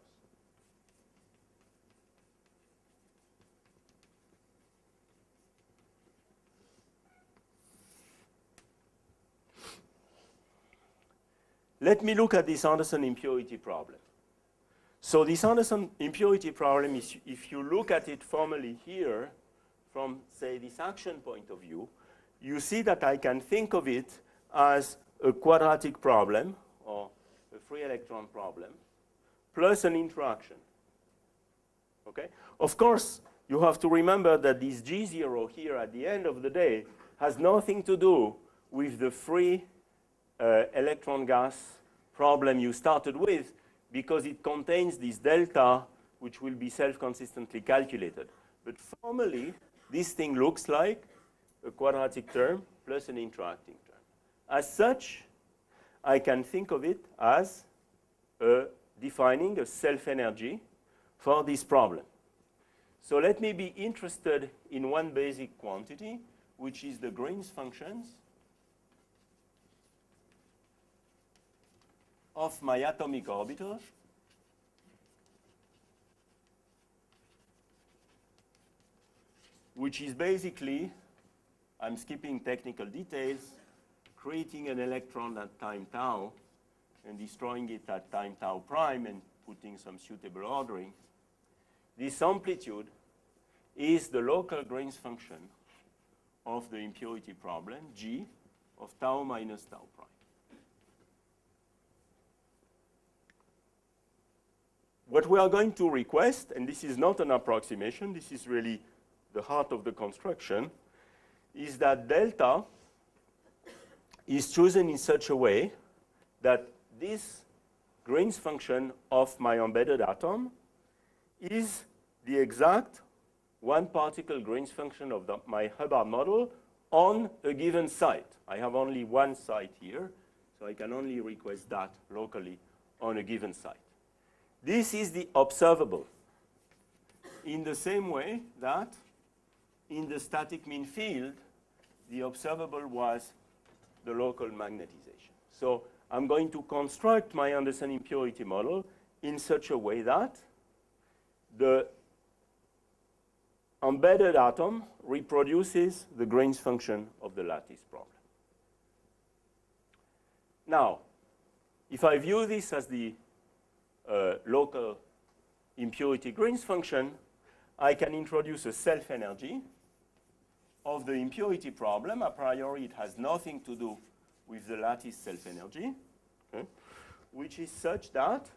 A: Let me look at this Anderson impurity problem. So this Anderson impurity problem is, if you look at it formally here, from, say, this action point of view, you see that I can think of it as a quadratic problem, or a free electron problem, plus an interaction. Okay? Of course, you have to remember that this G zero here at the end of the day has nothing to do with the free uh, electron gas problem you started with, because it contains this delta, which will be self-consistently calculated. But formally, this thing looks like a quadratic term plus an interacting term. As such, I can think of it as uh, defining a self-energy for this problem. So let me be interested in one basic quantity, which is the Green's functions of my atomic orbital which is basically, I'm skipping technical details, creating an electron at time tau and destroying it at time tau prime and putting some suitable ordering. This amplitude is the local Green's function of the impurity problem, G of tau minus tau prime. what we are going to request, and this is not an approximation, this is really the heart of the construction, is that delta is chosen in such a way that this Green's function of my embedded atom is the exact one particle Green's function of the, my Hubbard model on a given site. I have only one site here, so I can only request that locally on a given site. This is the observable, in the same way that in the static mean field, the observable was the local magnetization. So I'm going to construct my Anderson impurity model in such a way that the embedded atom reproduces the Green's function of the lattice problem. Now, if I view this as the uh, local impurity Green's function, I can introduce a self-energy of the impurity problem. A priori, it has nothing to do with the lattice self-energy, okay, which is such that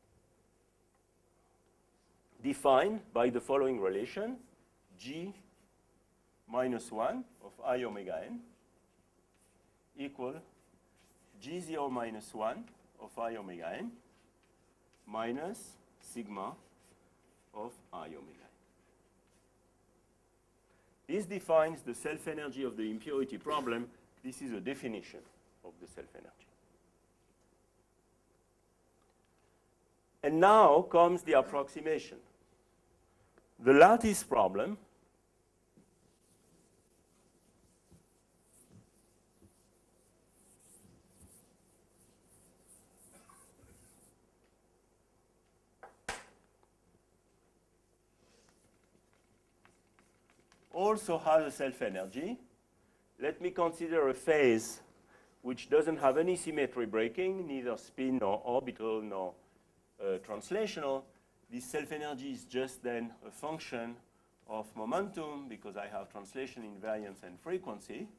A: defined by the following relation, G minus one of I omega n equal G zero minus one of I omega n minus sigma of I omega n. This defines the self-energy of the impurity problem. This is a definition of the self-energy. And now comes the approximation. The lattice problem also has a self-energy. Let me consider a phase which doesn't have any symmetry breaking, neither spin nor orbital nor uh, translational. This self-energy is just then a function of momentum because I have translation invariance and frequency.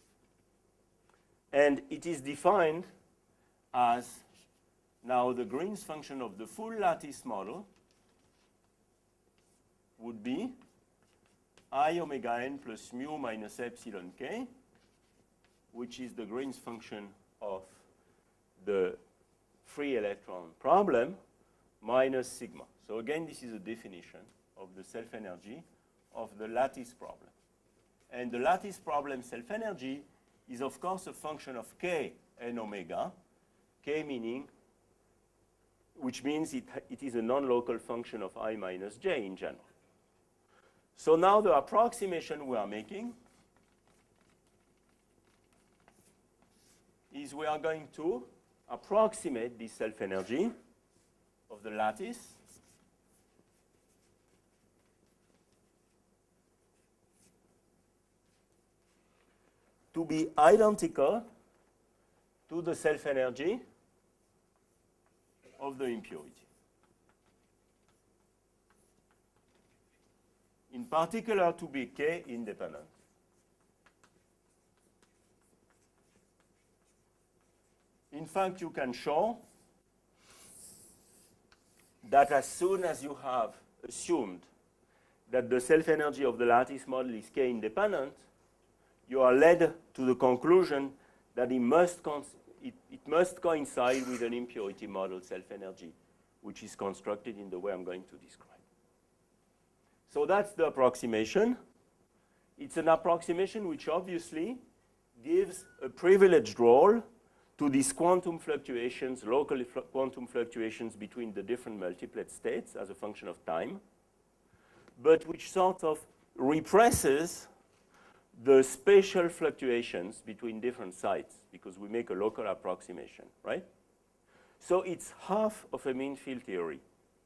A: And it is defined as now the Green's function of the full lattice model would be I omega n plus mu minus epsilon k, which is the Green's function of the free electron problem, minus sigma. So again, this is a definition of the self-energy of the lattice problem. And the lattice problem self-energy is, of course, a function of k and omega, k meaning, which means it, it is a non-local function of I minus j in general. So now the approximation we are making is we are going to approximate this self-energy of the lattice to be identical to the self-energy of the impurity. In particular, to be K independent. In fact, you can show that as soon as you have assumed that the self-energy of the lattice model is K independent, you are led to the conclusion that it must, it, it must coincide with an impurity model self-energy, which is constructed in the way I'm going to describe. So that's the approximation. It's an approximation which obviously gives a privileged role to these quantum fluctuations, local fl quantum fluctuations between the different multiplet states as a function of time, but which sort of represses the spatial fluctuations between different sites because we make a local approximation, right? So it's half of a mean field theory.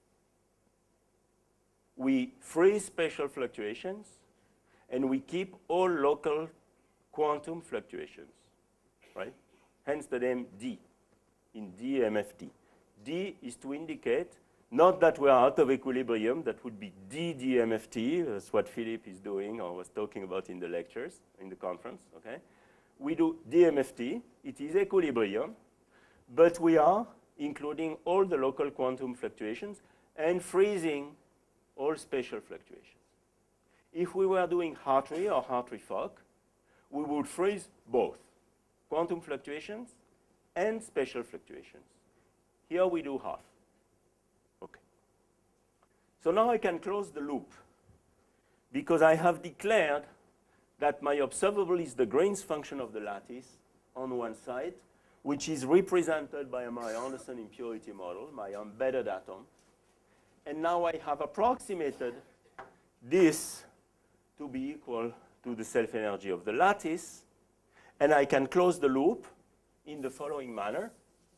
A: We freeze spatial fluctuations, and we keep all local quantum fluctuations, right? Hence the name D in D M F T. D is to indicate not that we are out of equilibrium, that would be D D M F T, that's what Philippe is doing or was talking about in the lectures, in the conference, okay? We do D M F T, it is equilibrium, but we are including all the local quantum fluctuations, and freezing all spatial fluctuations. If we were doing Hartree or Hartree-Fock, we would freeze both quantum fluctuations and spatial fluctuations. Here we do half. Okay. So now I can close the loop because I have declared that my observable is the Green's function of the lattice on one side, which is represented by my Anderson impurity model, my embedded atom. And now I have approximated this to be equal to the self-energy of the lattice. And I can close the loop in the following manner.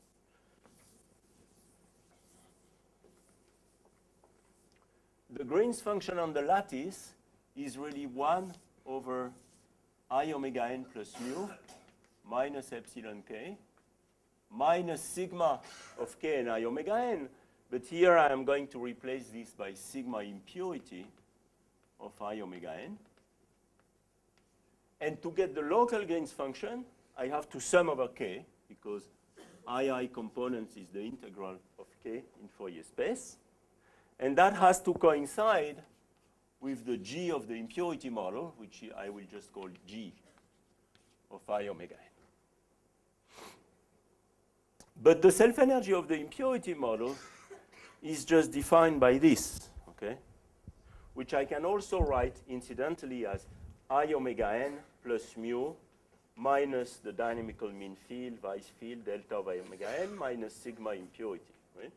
A: The Green's function on the lattice is really one over I omega n plus mu minus epsilon k minus sigma of k and I omega n. But here I am going to replace this by sigma impurity of I omega n. And to get the local Green's function, I have to sum over k, because I I components is the integral of k in Fourier space. And that has to coincide with the G of the impurity model, which I will just call G of I omega n. But the self-energy of the impurity model is just defined by this, okay? Which I can also write incidentally as I omega n plus mu minus the dynamical mean field, Weiss field, delta of I omega n minus sigma impurity, right?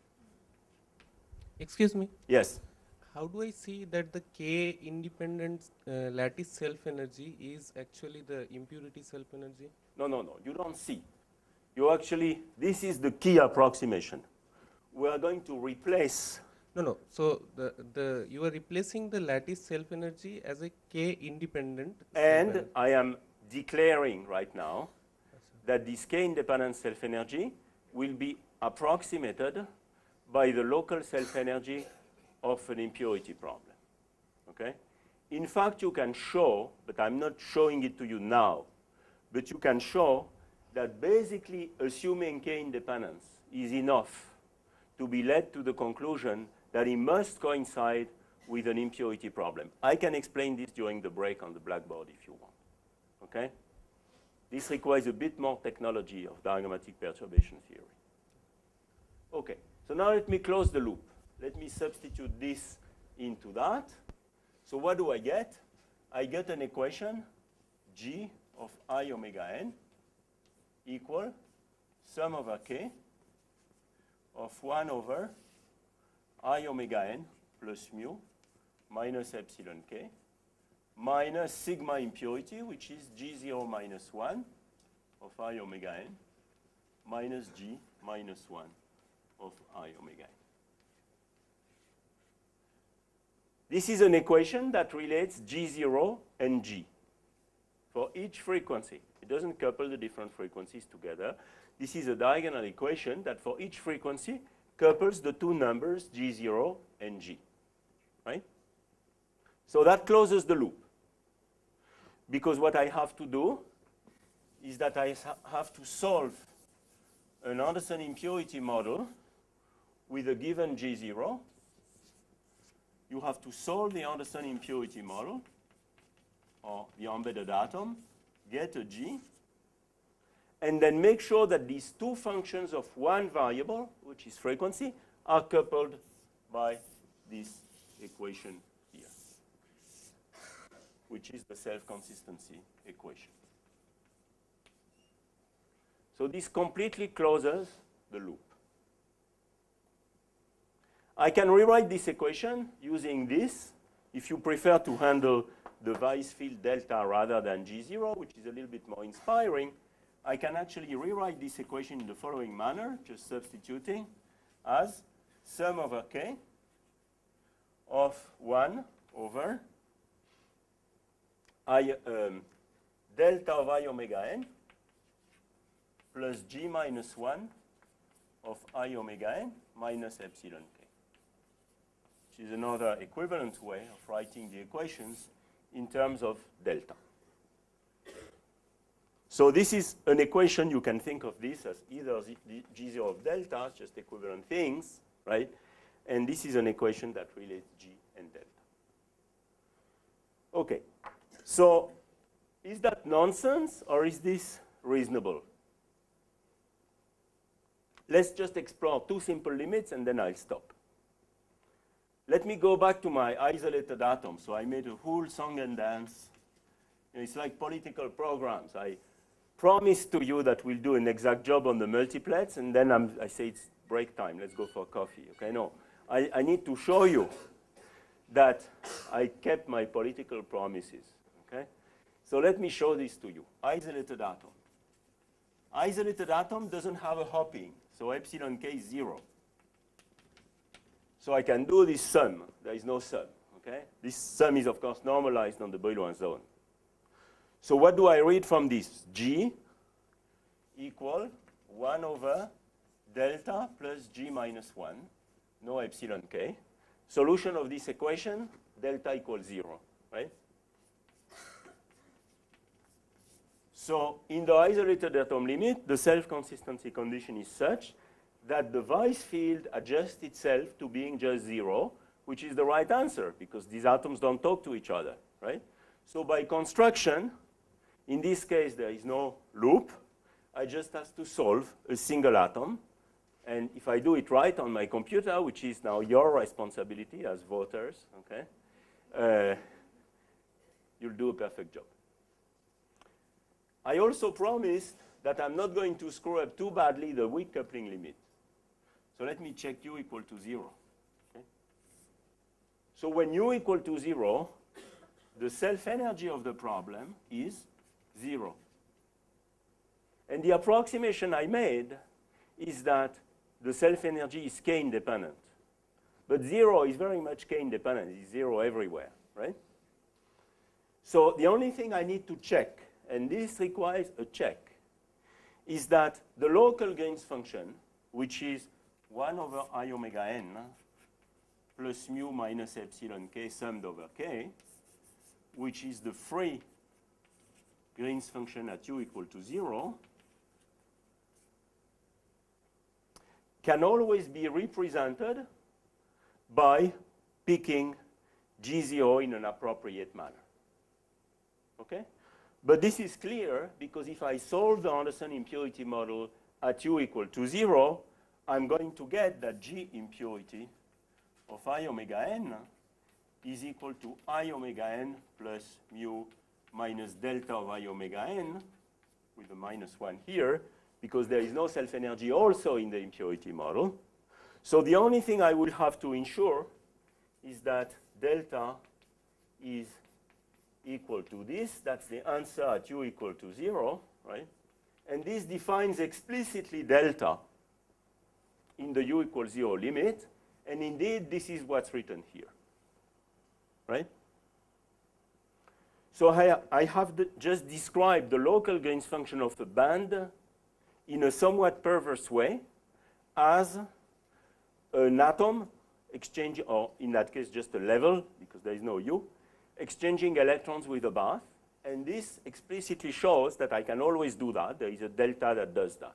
H: Excuse me?
A: Yes.
H: How do I see that the K independent uh, lattice self-energy is actually the impurity self-energy?
A: No, no, no, you don't see. You actually, this is the key approximation. We are going to replace.
H: No, no. So the the you are replacing the lattice self-energy as a K independent.
A: And I am declaring right now that this K independent self-energy will be approximated by the local self-energy of an impurity problem. Okay? In fact, you can show, but I'm not showing it to you now, but you can show that basically assuming K independence is enough to be led to the conclusion that it must coincide with an impurity problem. I can explain this during the break on the blackboard if you want. Okay? This requires a bit more technology of diagrammatic perturbation theory. Okay, so now let me close the loop. Let me substitute this into that. So what do I get? I get an equation, G of I omega n equal sum over k of one over I omega n plus mu minus epsilon k minus sigma impurity, which is G zero minus one of I omega n minus G minus one of I omega n. This is an equation that relates G zero and G for each frequency. It doesn't couple the different frequencies together. This is a diagonal equation that for each frequency couples the two numbers G zero and G, right? So that closes the loop. Because what I have to do is that I have to solve an Anderson impurity model with a given G zero. You have to solve the Anderson impurity model, or the embedded atom, get a G, and then make sure that these two functions of one variable, which is frequency, are coupled by this equation here, which is the self-consistency equation. So this completely closes the loop. I can rewrite this equation using this, if you prefer to handle the Weiss field delta rather than G zero, which is a little bit more inspiring. I can actually rewrite this equation in the following manner, just substituting as sum over k of one over I, um, delta of I omega n plus G minus one of I omega n minus epsilon k, which is another equivalent way of writing the equations in terms of delta. So this is an equation. You can think of this as either G zero of delta, just equivalent things, right? And this is an equation that relates G and delta. Okay, so is that nonsense or is this reasonable? Let's just explore two simple limits and then I'll stop. Let me go back to my isolated atom. So I made a whole song and dance. It's like political programs. I promise to you that we'll do an exact job on the multiplets, and then I'm, I say it's break time. Let's go for coffee. Okay, no. I, I need to show you that I kept my political promises. Okay? So let me show this to you. Isolated atom. Isolated atom doesn't have a hopping, so epsilon k is zero. So I can do this sum. There is no sum. Okay? This sum is, of course, normalized on the Brillouin zone. So what do I read from this? G equal one over delta plus G minus one, no epsilon k. Solution of this equation, delta equals zero, right? So in the isolated atom limit, the self-consistency condition is such that the Weiss field adjusts itself to being just zero, which is the right answer, because these atoms don't talk to each other, right? So by construction, in this case, there is no loop. I just have to solve a single atom. And if I do it right on my computer, which is now your responsibility as voters, okay, uh, you'll do a perfect job. I also promised that I'm not going to screw up too badly the weak coupling limit. So let me check u equal to zero. Okay? So when u equal to zero, the self-energy of the problem is zero. And the approximation I made is that the self-energy is k-independent. But zero is very much k-independent. It's zero everywhere, right? So the only thing I need to check, and this requires a check, is that the local gains function, which is one over I omega n plus mu minus epsilon k summed over k, which is the free Green's function at u equal to zero, can always be represented by picking G zero in an appropriate manner. Okay? But this is clear because if I solve the Anderson impurity model at u equal to zero, I'm going to get that G impurity of I omega n is equal to I omega n plus mu minus delta of I omega n, with a minus one here, because there is no self-energy also in the impurity model. So the only thing I will have to ensure is that delta is equal to this. That's the answer at u equal to zero, right? And this defines explicitly delta in the u equals zero limit. And indeed, this is what's written here, right? So I, I have the, just described the local gains function of a band in a somewhat perverse way as an atom exchange, or in that case, just a level, because there is no u, exchanging electrons with a bath. And this explicitly shows that I can always do that. There is a delta that does that.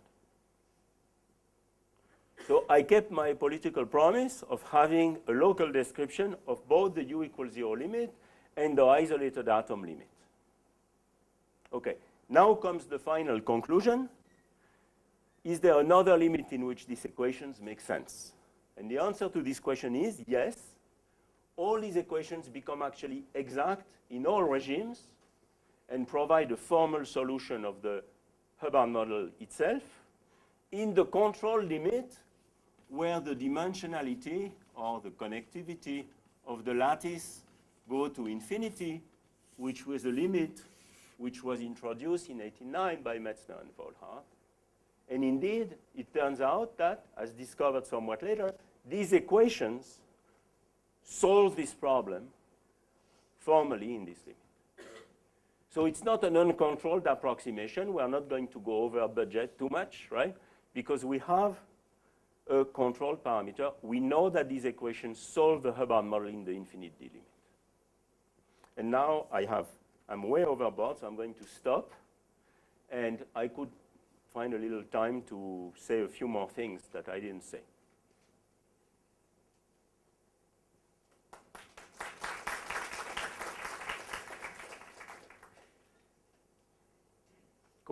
A: So I kept my political promise of having a local description of both the u equals zero limit and the isolated atom limit. Okay, now comes the final conclusion. Is there another limit in which these equations make sense? And the answer to this question is yes. All these equations become actually exact in all regimes and provide a formal solution of the Hubbard model itself in the control limit where the dimensionality or the connectivity of the lattice go to infinity, which was a limit which was introduced in eighty-nine by Metzner and Volhard. And indeed, it turns out that, as discovered somewhat later, these equations solve this problem formally in this limit. So it's not an uncontrolled approximation. We're not going to go over budget too much, right? Because we have a control parameter. We know that these equations solve the Hubbard model in the infinite D limit. And now I have, I'm way overboard, so I'm going to stop. And I could find a little time to say a few more things that I didn't say.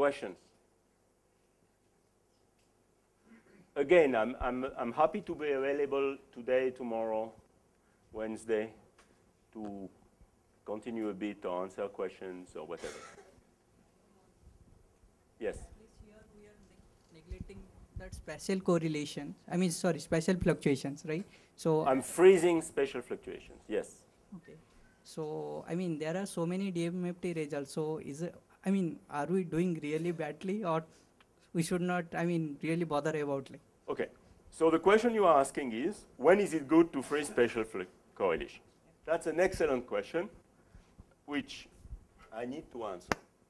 A: questions? Again, I'm, I'm, I'm happy to be available today, tomorrow, Wednesday, to continue a bit or answer questions or whatever. Yes?
B: Here we are neg neglecting that special correlation. I mean, sorry, special fluctuations, right? So
A: I'm freezing special fluctuations, yes.
B: okay. So, I mean, there are so many D M F T results. So, is it, I mean, are we doing really badly, or we should not, I mean, really bother about like?
A: Okay. So the question you are asking is, when is it good to freeze special correlations? That's an excellent question, which I need to answer.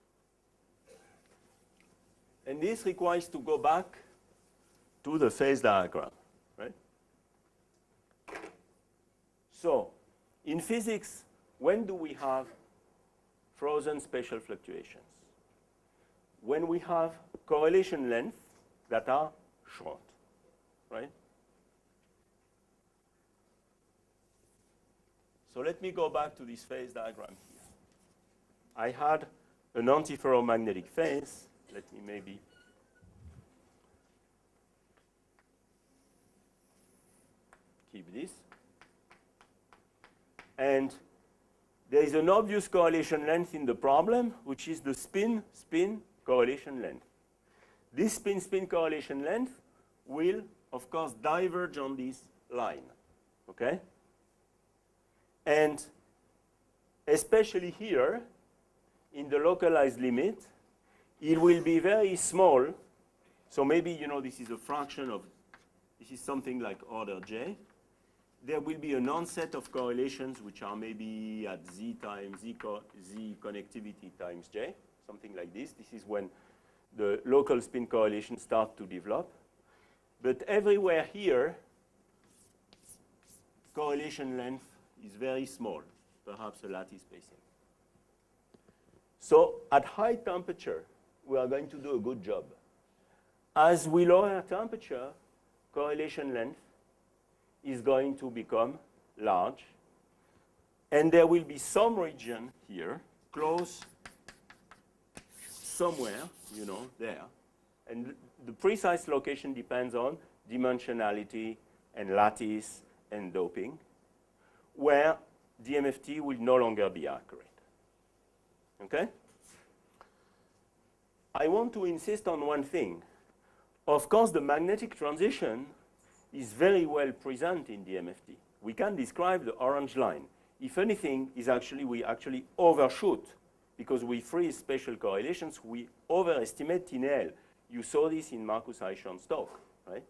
A: And this requires to go back to the phase diagram, right? So, in physics, when do we have frozen special fluctuations? When we have correlation lengths that are short, right? So let me go back to this phase diagram here. I had an antiferromagnetic phase. Let me maybe keep this. And there is an obvious correlation length in the problem, which is the spin-spin correlation length. This spin-spin correlation length will, of course, diverge on this line, okay? And especially here, in the localized limit, it will be very small. So maybe, you know, this is a fraction of, this is something like order j. There will be an onset of correlations which are maybe at z times z, co z connectivity times j, something like this. This is when the local spin correlations start to develop. But everywhere here, correlation length is very small, perhaps a lattice spacing. So at high temperature, we are going to do a good job. As we lower temperature, correlation length is going to become large. And there will be some region here, close somewhere, you know, there. And the precise location depends on dimensionality and lattice and doping, where D M F T will no longer be accurate. Okay? I want to insist on one thing. Of course, the magnetic transition is very well present in D M F T. We can describe the orange line. If anything, is actually we actually overshoot because we freeze special correlations. We overestimate T N L. You saw this in Marcus Eichhorn's talk, right?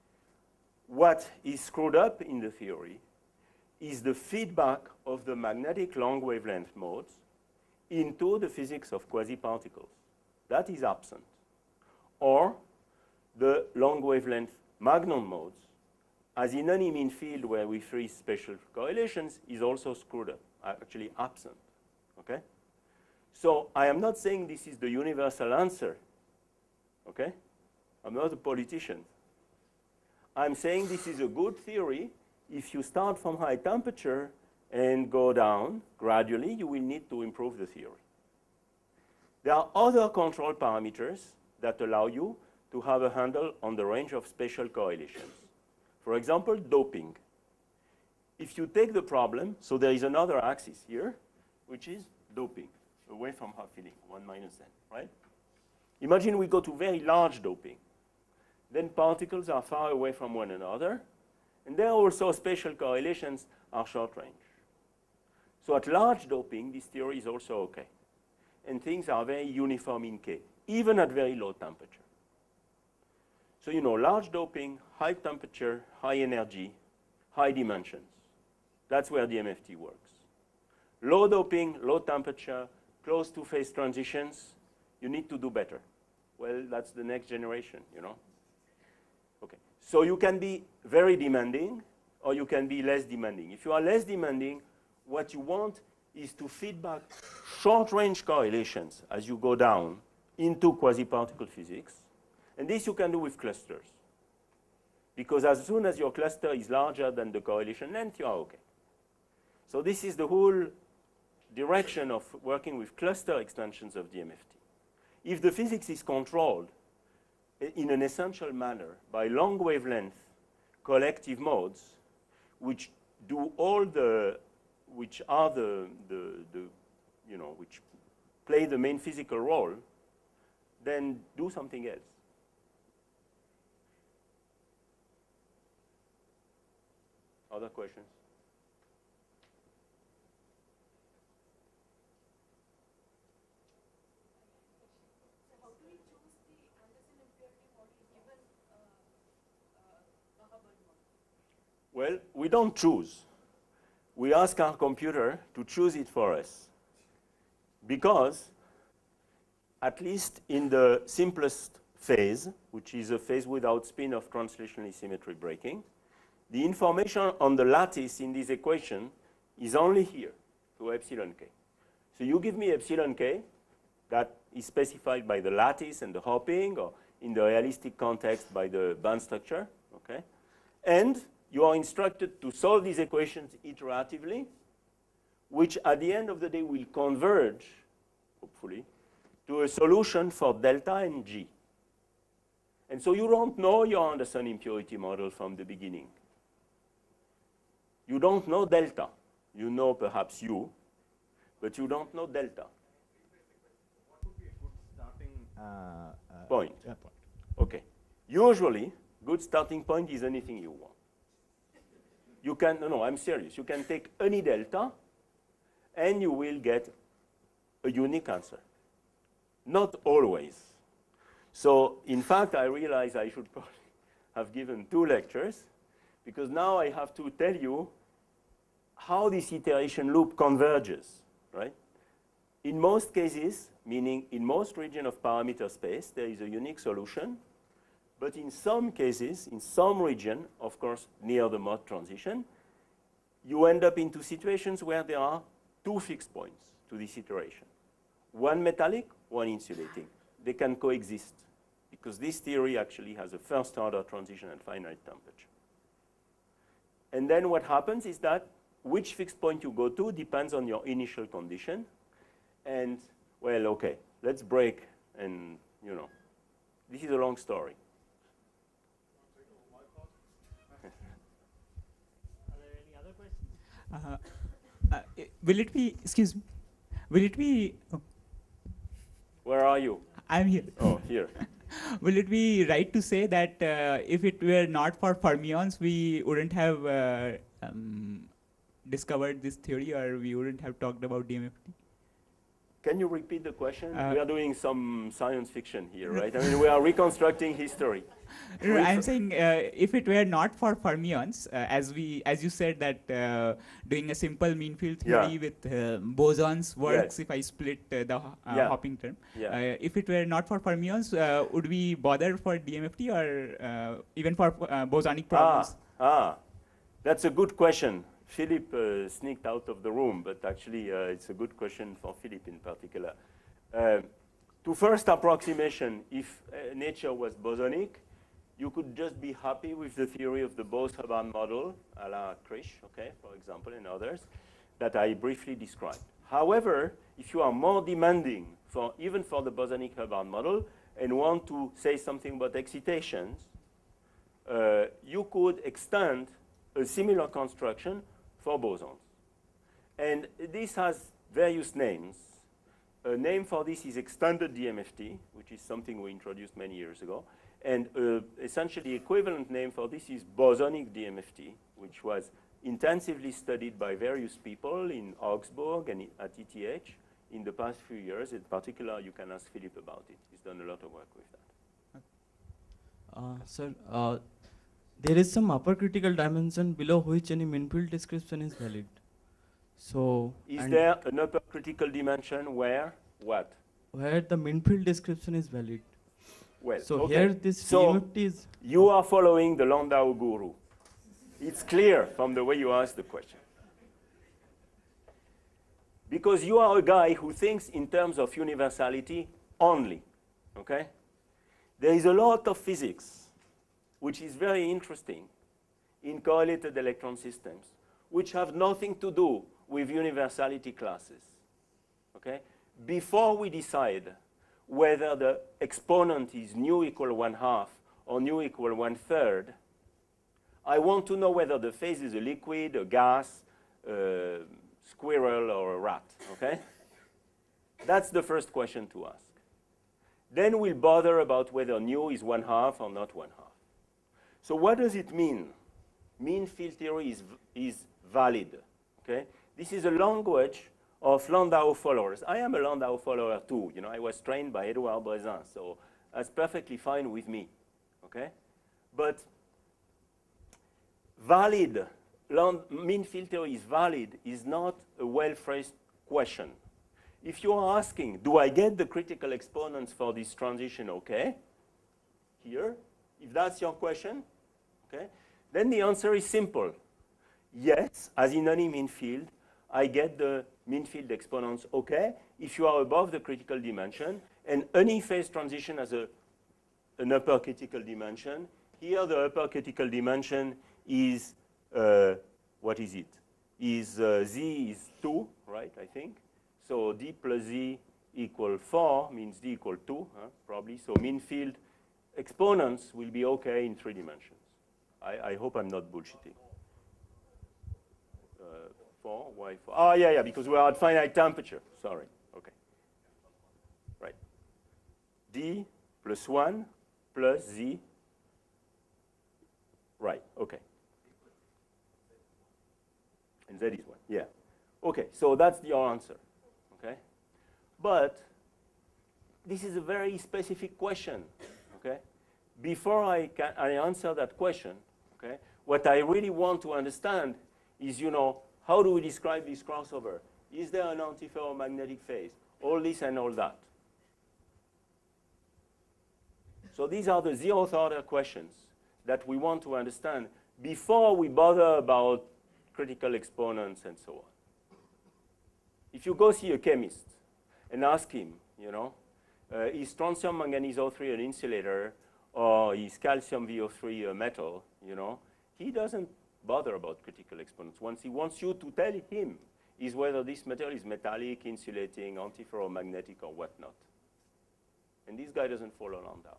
A: What is screwed up in the theory is the feedback of the magnetic long wavelength modes into the physics of quasi-particles. That is absent. Or the long wavelength Magnum modes, as in any mean field where we freeze special correlations, is also screwed up, actually absent. Okay? So I am not saying this is the universal answer. Okay? I'm not a politician. I'm saying this is a good theory. If you start from high temperature and go down gradually, you will need to improve the theory. There are other control parameters that allow you to have a handle on the range of special correlations. For example, doping. If you take the problem, so there is another axis here, which is doping, away from half filling, one minus n, right? Imagine we go to very large doping. Then particles are far away from one another, and there also special correlations are short range. So at large doping, this theory is also okay. And things are very uniform in K, even at very low temperature. So, you know, large doping, high temperature, high energy, high dimensions. That's where D M F T works. Low doping, low temperature, close to phase transitions, you need to do better. Well, that's the next generation, you know. Okay. So you can be very demanding, or you can be less demanding. If you are less demanding, what you want is to feed back short-range correlations as you go down into quasi-particle physics. And this you can do with clusters. Because as soon as your cluster is larger than the correlation length, you are okay. So this is the whole direction of working with cluster extensions of D M F T. if the physics is controlled in an essential manner by long wavelength collective modes, which do all the, which are the, the, the, you know, which play the main physical role, then do something else. Other questions?
G: So how do we choose the Anderson impurity model given uh, uh, a Hubbard model?
A: Well, we don't choose. We ask our computer to choose it for us. Because, at least in the simplest phase, which is a phase without spin of translational symmetry breaking, the information on the lattice in this equation is only here, to epsilon k. So you give me epsilon k, that is specified by the lattice and the hopping, or in the realistic context by the band structure, okay? And you are instructed to solve these equations iteratively, which at the end of the day will converge, hopefully, to a solution for delta and G. And so you don't know your Anderson impurity model from the beginning. You don't know delta. You know perhaps U, but you don't know delta.
I: What would be a good starting uh, uh,
A: point?
I: Yeah, point.
A: Okay. Usually, good starting point is anything you want. You can, no, no, I'm serious. You can take any delta, and you will get a unique answer. Not always. So, in fact, I realize I should probably have given two lectures, because now I have to tell you how this iteration loop converges, right? In most cases, meaning in most region of parameter space, there is a unique solution. But in some cases, in some region, of course, near the mode transition, you end up into situations where there are two fixed points to this iteration. One metallic, one insulating. They can coexist, because this theory actually has a first order transition at finite temperature. And then what happens is that which fixed point you go to depends on your initial condition. And, well, okay, let's break and, you know, this is a long story.
J: Are there any other questions? Uh, uh, i- will it be, excuse me, will it be, oh,
A: Where are you?
J: I'm here.
A: Oh, here.
J: Will it be right to say that uh, if it were not for fermions, we wouldn't have uh, um, discovered this theory, or we wouldn't have talked about D M F T?
A: Can you repeat the question?
J: Uh,
A: we are doing some science fiction here, right? I mean, we are reconstructing history.
J: No, I'm saying uh, if it were not for fermions, uh, as we, as you said that uh, doing a simple mean field theory
A: Yeah.
J: with uh, bosons works
A: Yes.
J: if I split uh, the ho- uh,
A: Yeah.
J: hopping term.
A: Yeah.
J: Uh, if it were not for fermions, uh, would we bother for D M F T, or uh, even for uh, bosonic problems?
A: Ah, ah, that's a good question. Philip uh, sneaked out of the room, but actually uh, it's a good question for Philip in particular. Uh, to first approximation, if uh, nature was bosonic, you could just be happy with the theory of the Bose-Hubbard model, a la Krish, okay, for example, and others, that I briefly described. However, if you are more demanding, for even for the bosonic Hubbard model, and want to say something about excitations, uh, you could extend a similar construction for bosons. And this has various names. A name for this is extended D M F T, which is something we introduced many years ago. And uh, essentially equivalent name for this is bosonic D M F T, which was intensively studied by various people in Augsburg and at E T H in the past few years. In particular, you can ask Philip about it. He's done a lot of work with that.
K: Uh, sir, uh, there is some upper critical dimension below which any mean field description is valid. So,
A: Is there an upper critical dimension where what?
K: Where the mean field description is valid.
A: Well,
K: so
A: okay.
K: here this
A: so
K: D M F T is.
A: You are following the Landau guru. It's clear from the way you ask the question. Because you are a guy who thinks in terms of universality only, okay? There is a lot of physics which is very interesting in correlated electron systems, which have nothing to do with universality classes, okay? Before we decide whether the exponent is nu equal one half or nu equal one third. I want to know whether the phase is a liquid, a gas, a squirrel, or a rat, okay? That's the first question to ask. Then we'll bother about whether nu is one half or not one half. So what does it mean? Mean field theory is, is valid, okay? This is a language of Landau followers. I am a Landau follower too. You know, I was trained by Edouard Brezin, so that's perfectly fine with me, okay? But valid, mean field theory is valid is not a well-phrased question. If you are asking, do I get the critical exponents for this transition okay? Here, if that's your question, okay? Then the answer is simple. Yes, as in any mean field, I get the mean field exponents okay if you are above the critical dimension, and any phase transition has a, an upper critical dimension. Here, the upper critical dimension is, uh, what is it? Is uh, z is two, right, I think. So d plus z equal four means d equal two, huh, probably. So mean field exponents will be okay in three dimensions. I, I hope I'm not bullshitting. Uh, four, why four? Oh, yeah, yeah, because we are at finite temperature. Sorry, okay. Right. D plus one plus z. Right, okay. And z is one, yeah. Okay, so that's your answer. Okay? But this is a very specific question, okay? Before I, can, I answer that question, okay, what I really want to understand is, you know, how do we describe this crossover? Is there an antiferromagnetic phase? All this and all that. So these are the zeroth order questions that we want to understand before we bother about critical exponents and so on. If you go see a chemist and ask him, you know, uh, is strontium manganese O three an insulator or is calcium V O three a metal, you know, he doesn't bother about critical exponents. Once he wants you to tell him is whether this material is metallic, insulating, antiferromagnetic, or whatnot. And this guy doesn't follow Landau.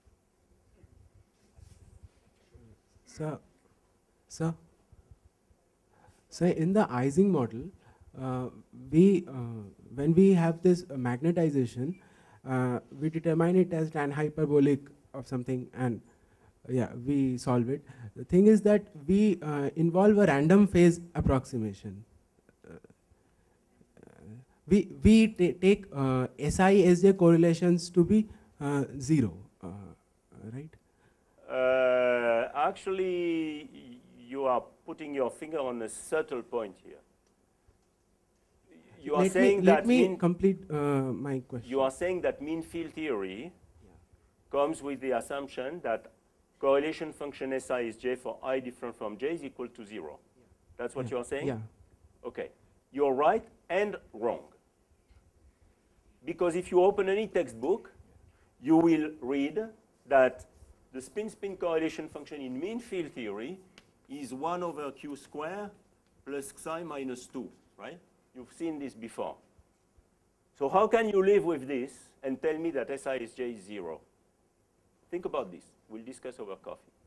L: So, so, so in the Ising model, Uh, we, uh, when we have this uh, magnetization, uh, we determine it as tan hyperbolic of something, and uh, yeah, we solve it. The thing is that we uh, involve a random phase approximation. Uh, we we take uh, S I S J correlations to be uh, zero, uh, right?
A: Uh, actually, you are putting your finger on a subtle point here. You are
L: let
A: saying
L: me,
A: that
L: let me
A: mean
L: complete uh, my question.
A: You are saying that mean field theory yeah. comes with the assumption that correlation function S I is J for I different from J is equal to zero. Yeah. That's what
L: yeah.
A: you are saying?
L: Yeah.
A: Okay. You're right and wrong. Because if you open any textbook, you will read that the spin-spin correlation function in mean field theory is one over q square plus psi minus two, right? You've seen this before. So how can you live with this and tell me that S I S J is zero? Think about this. We'll discuss over coffee.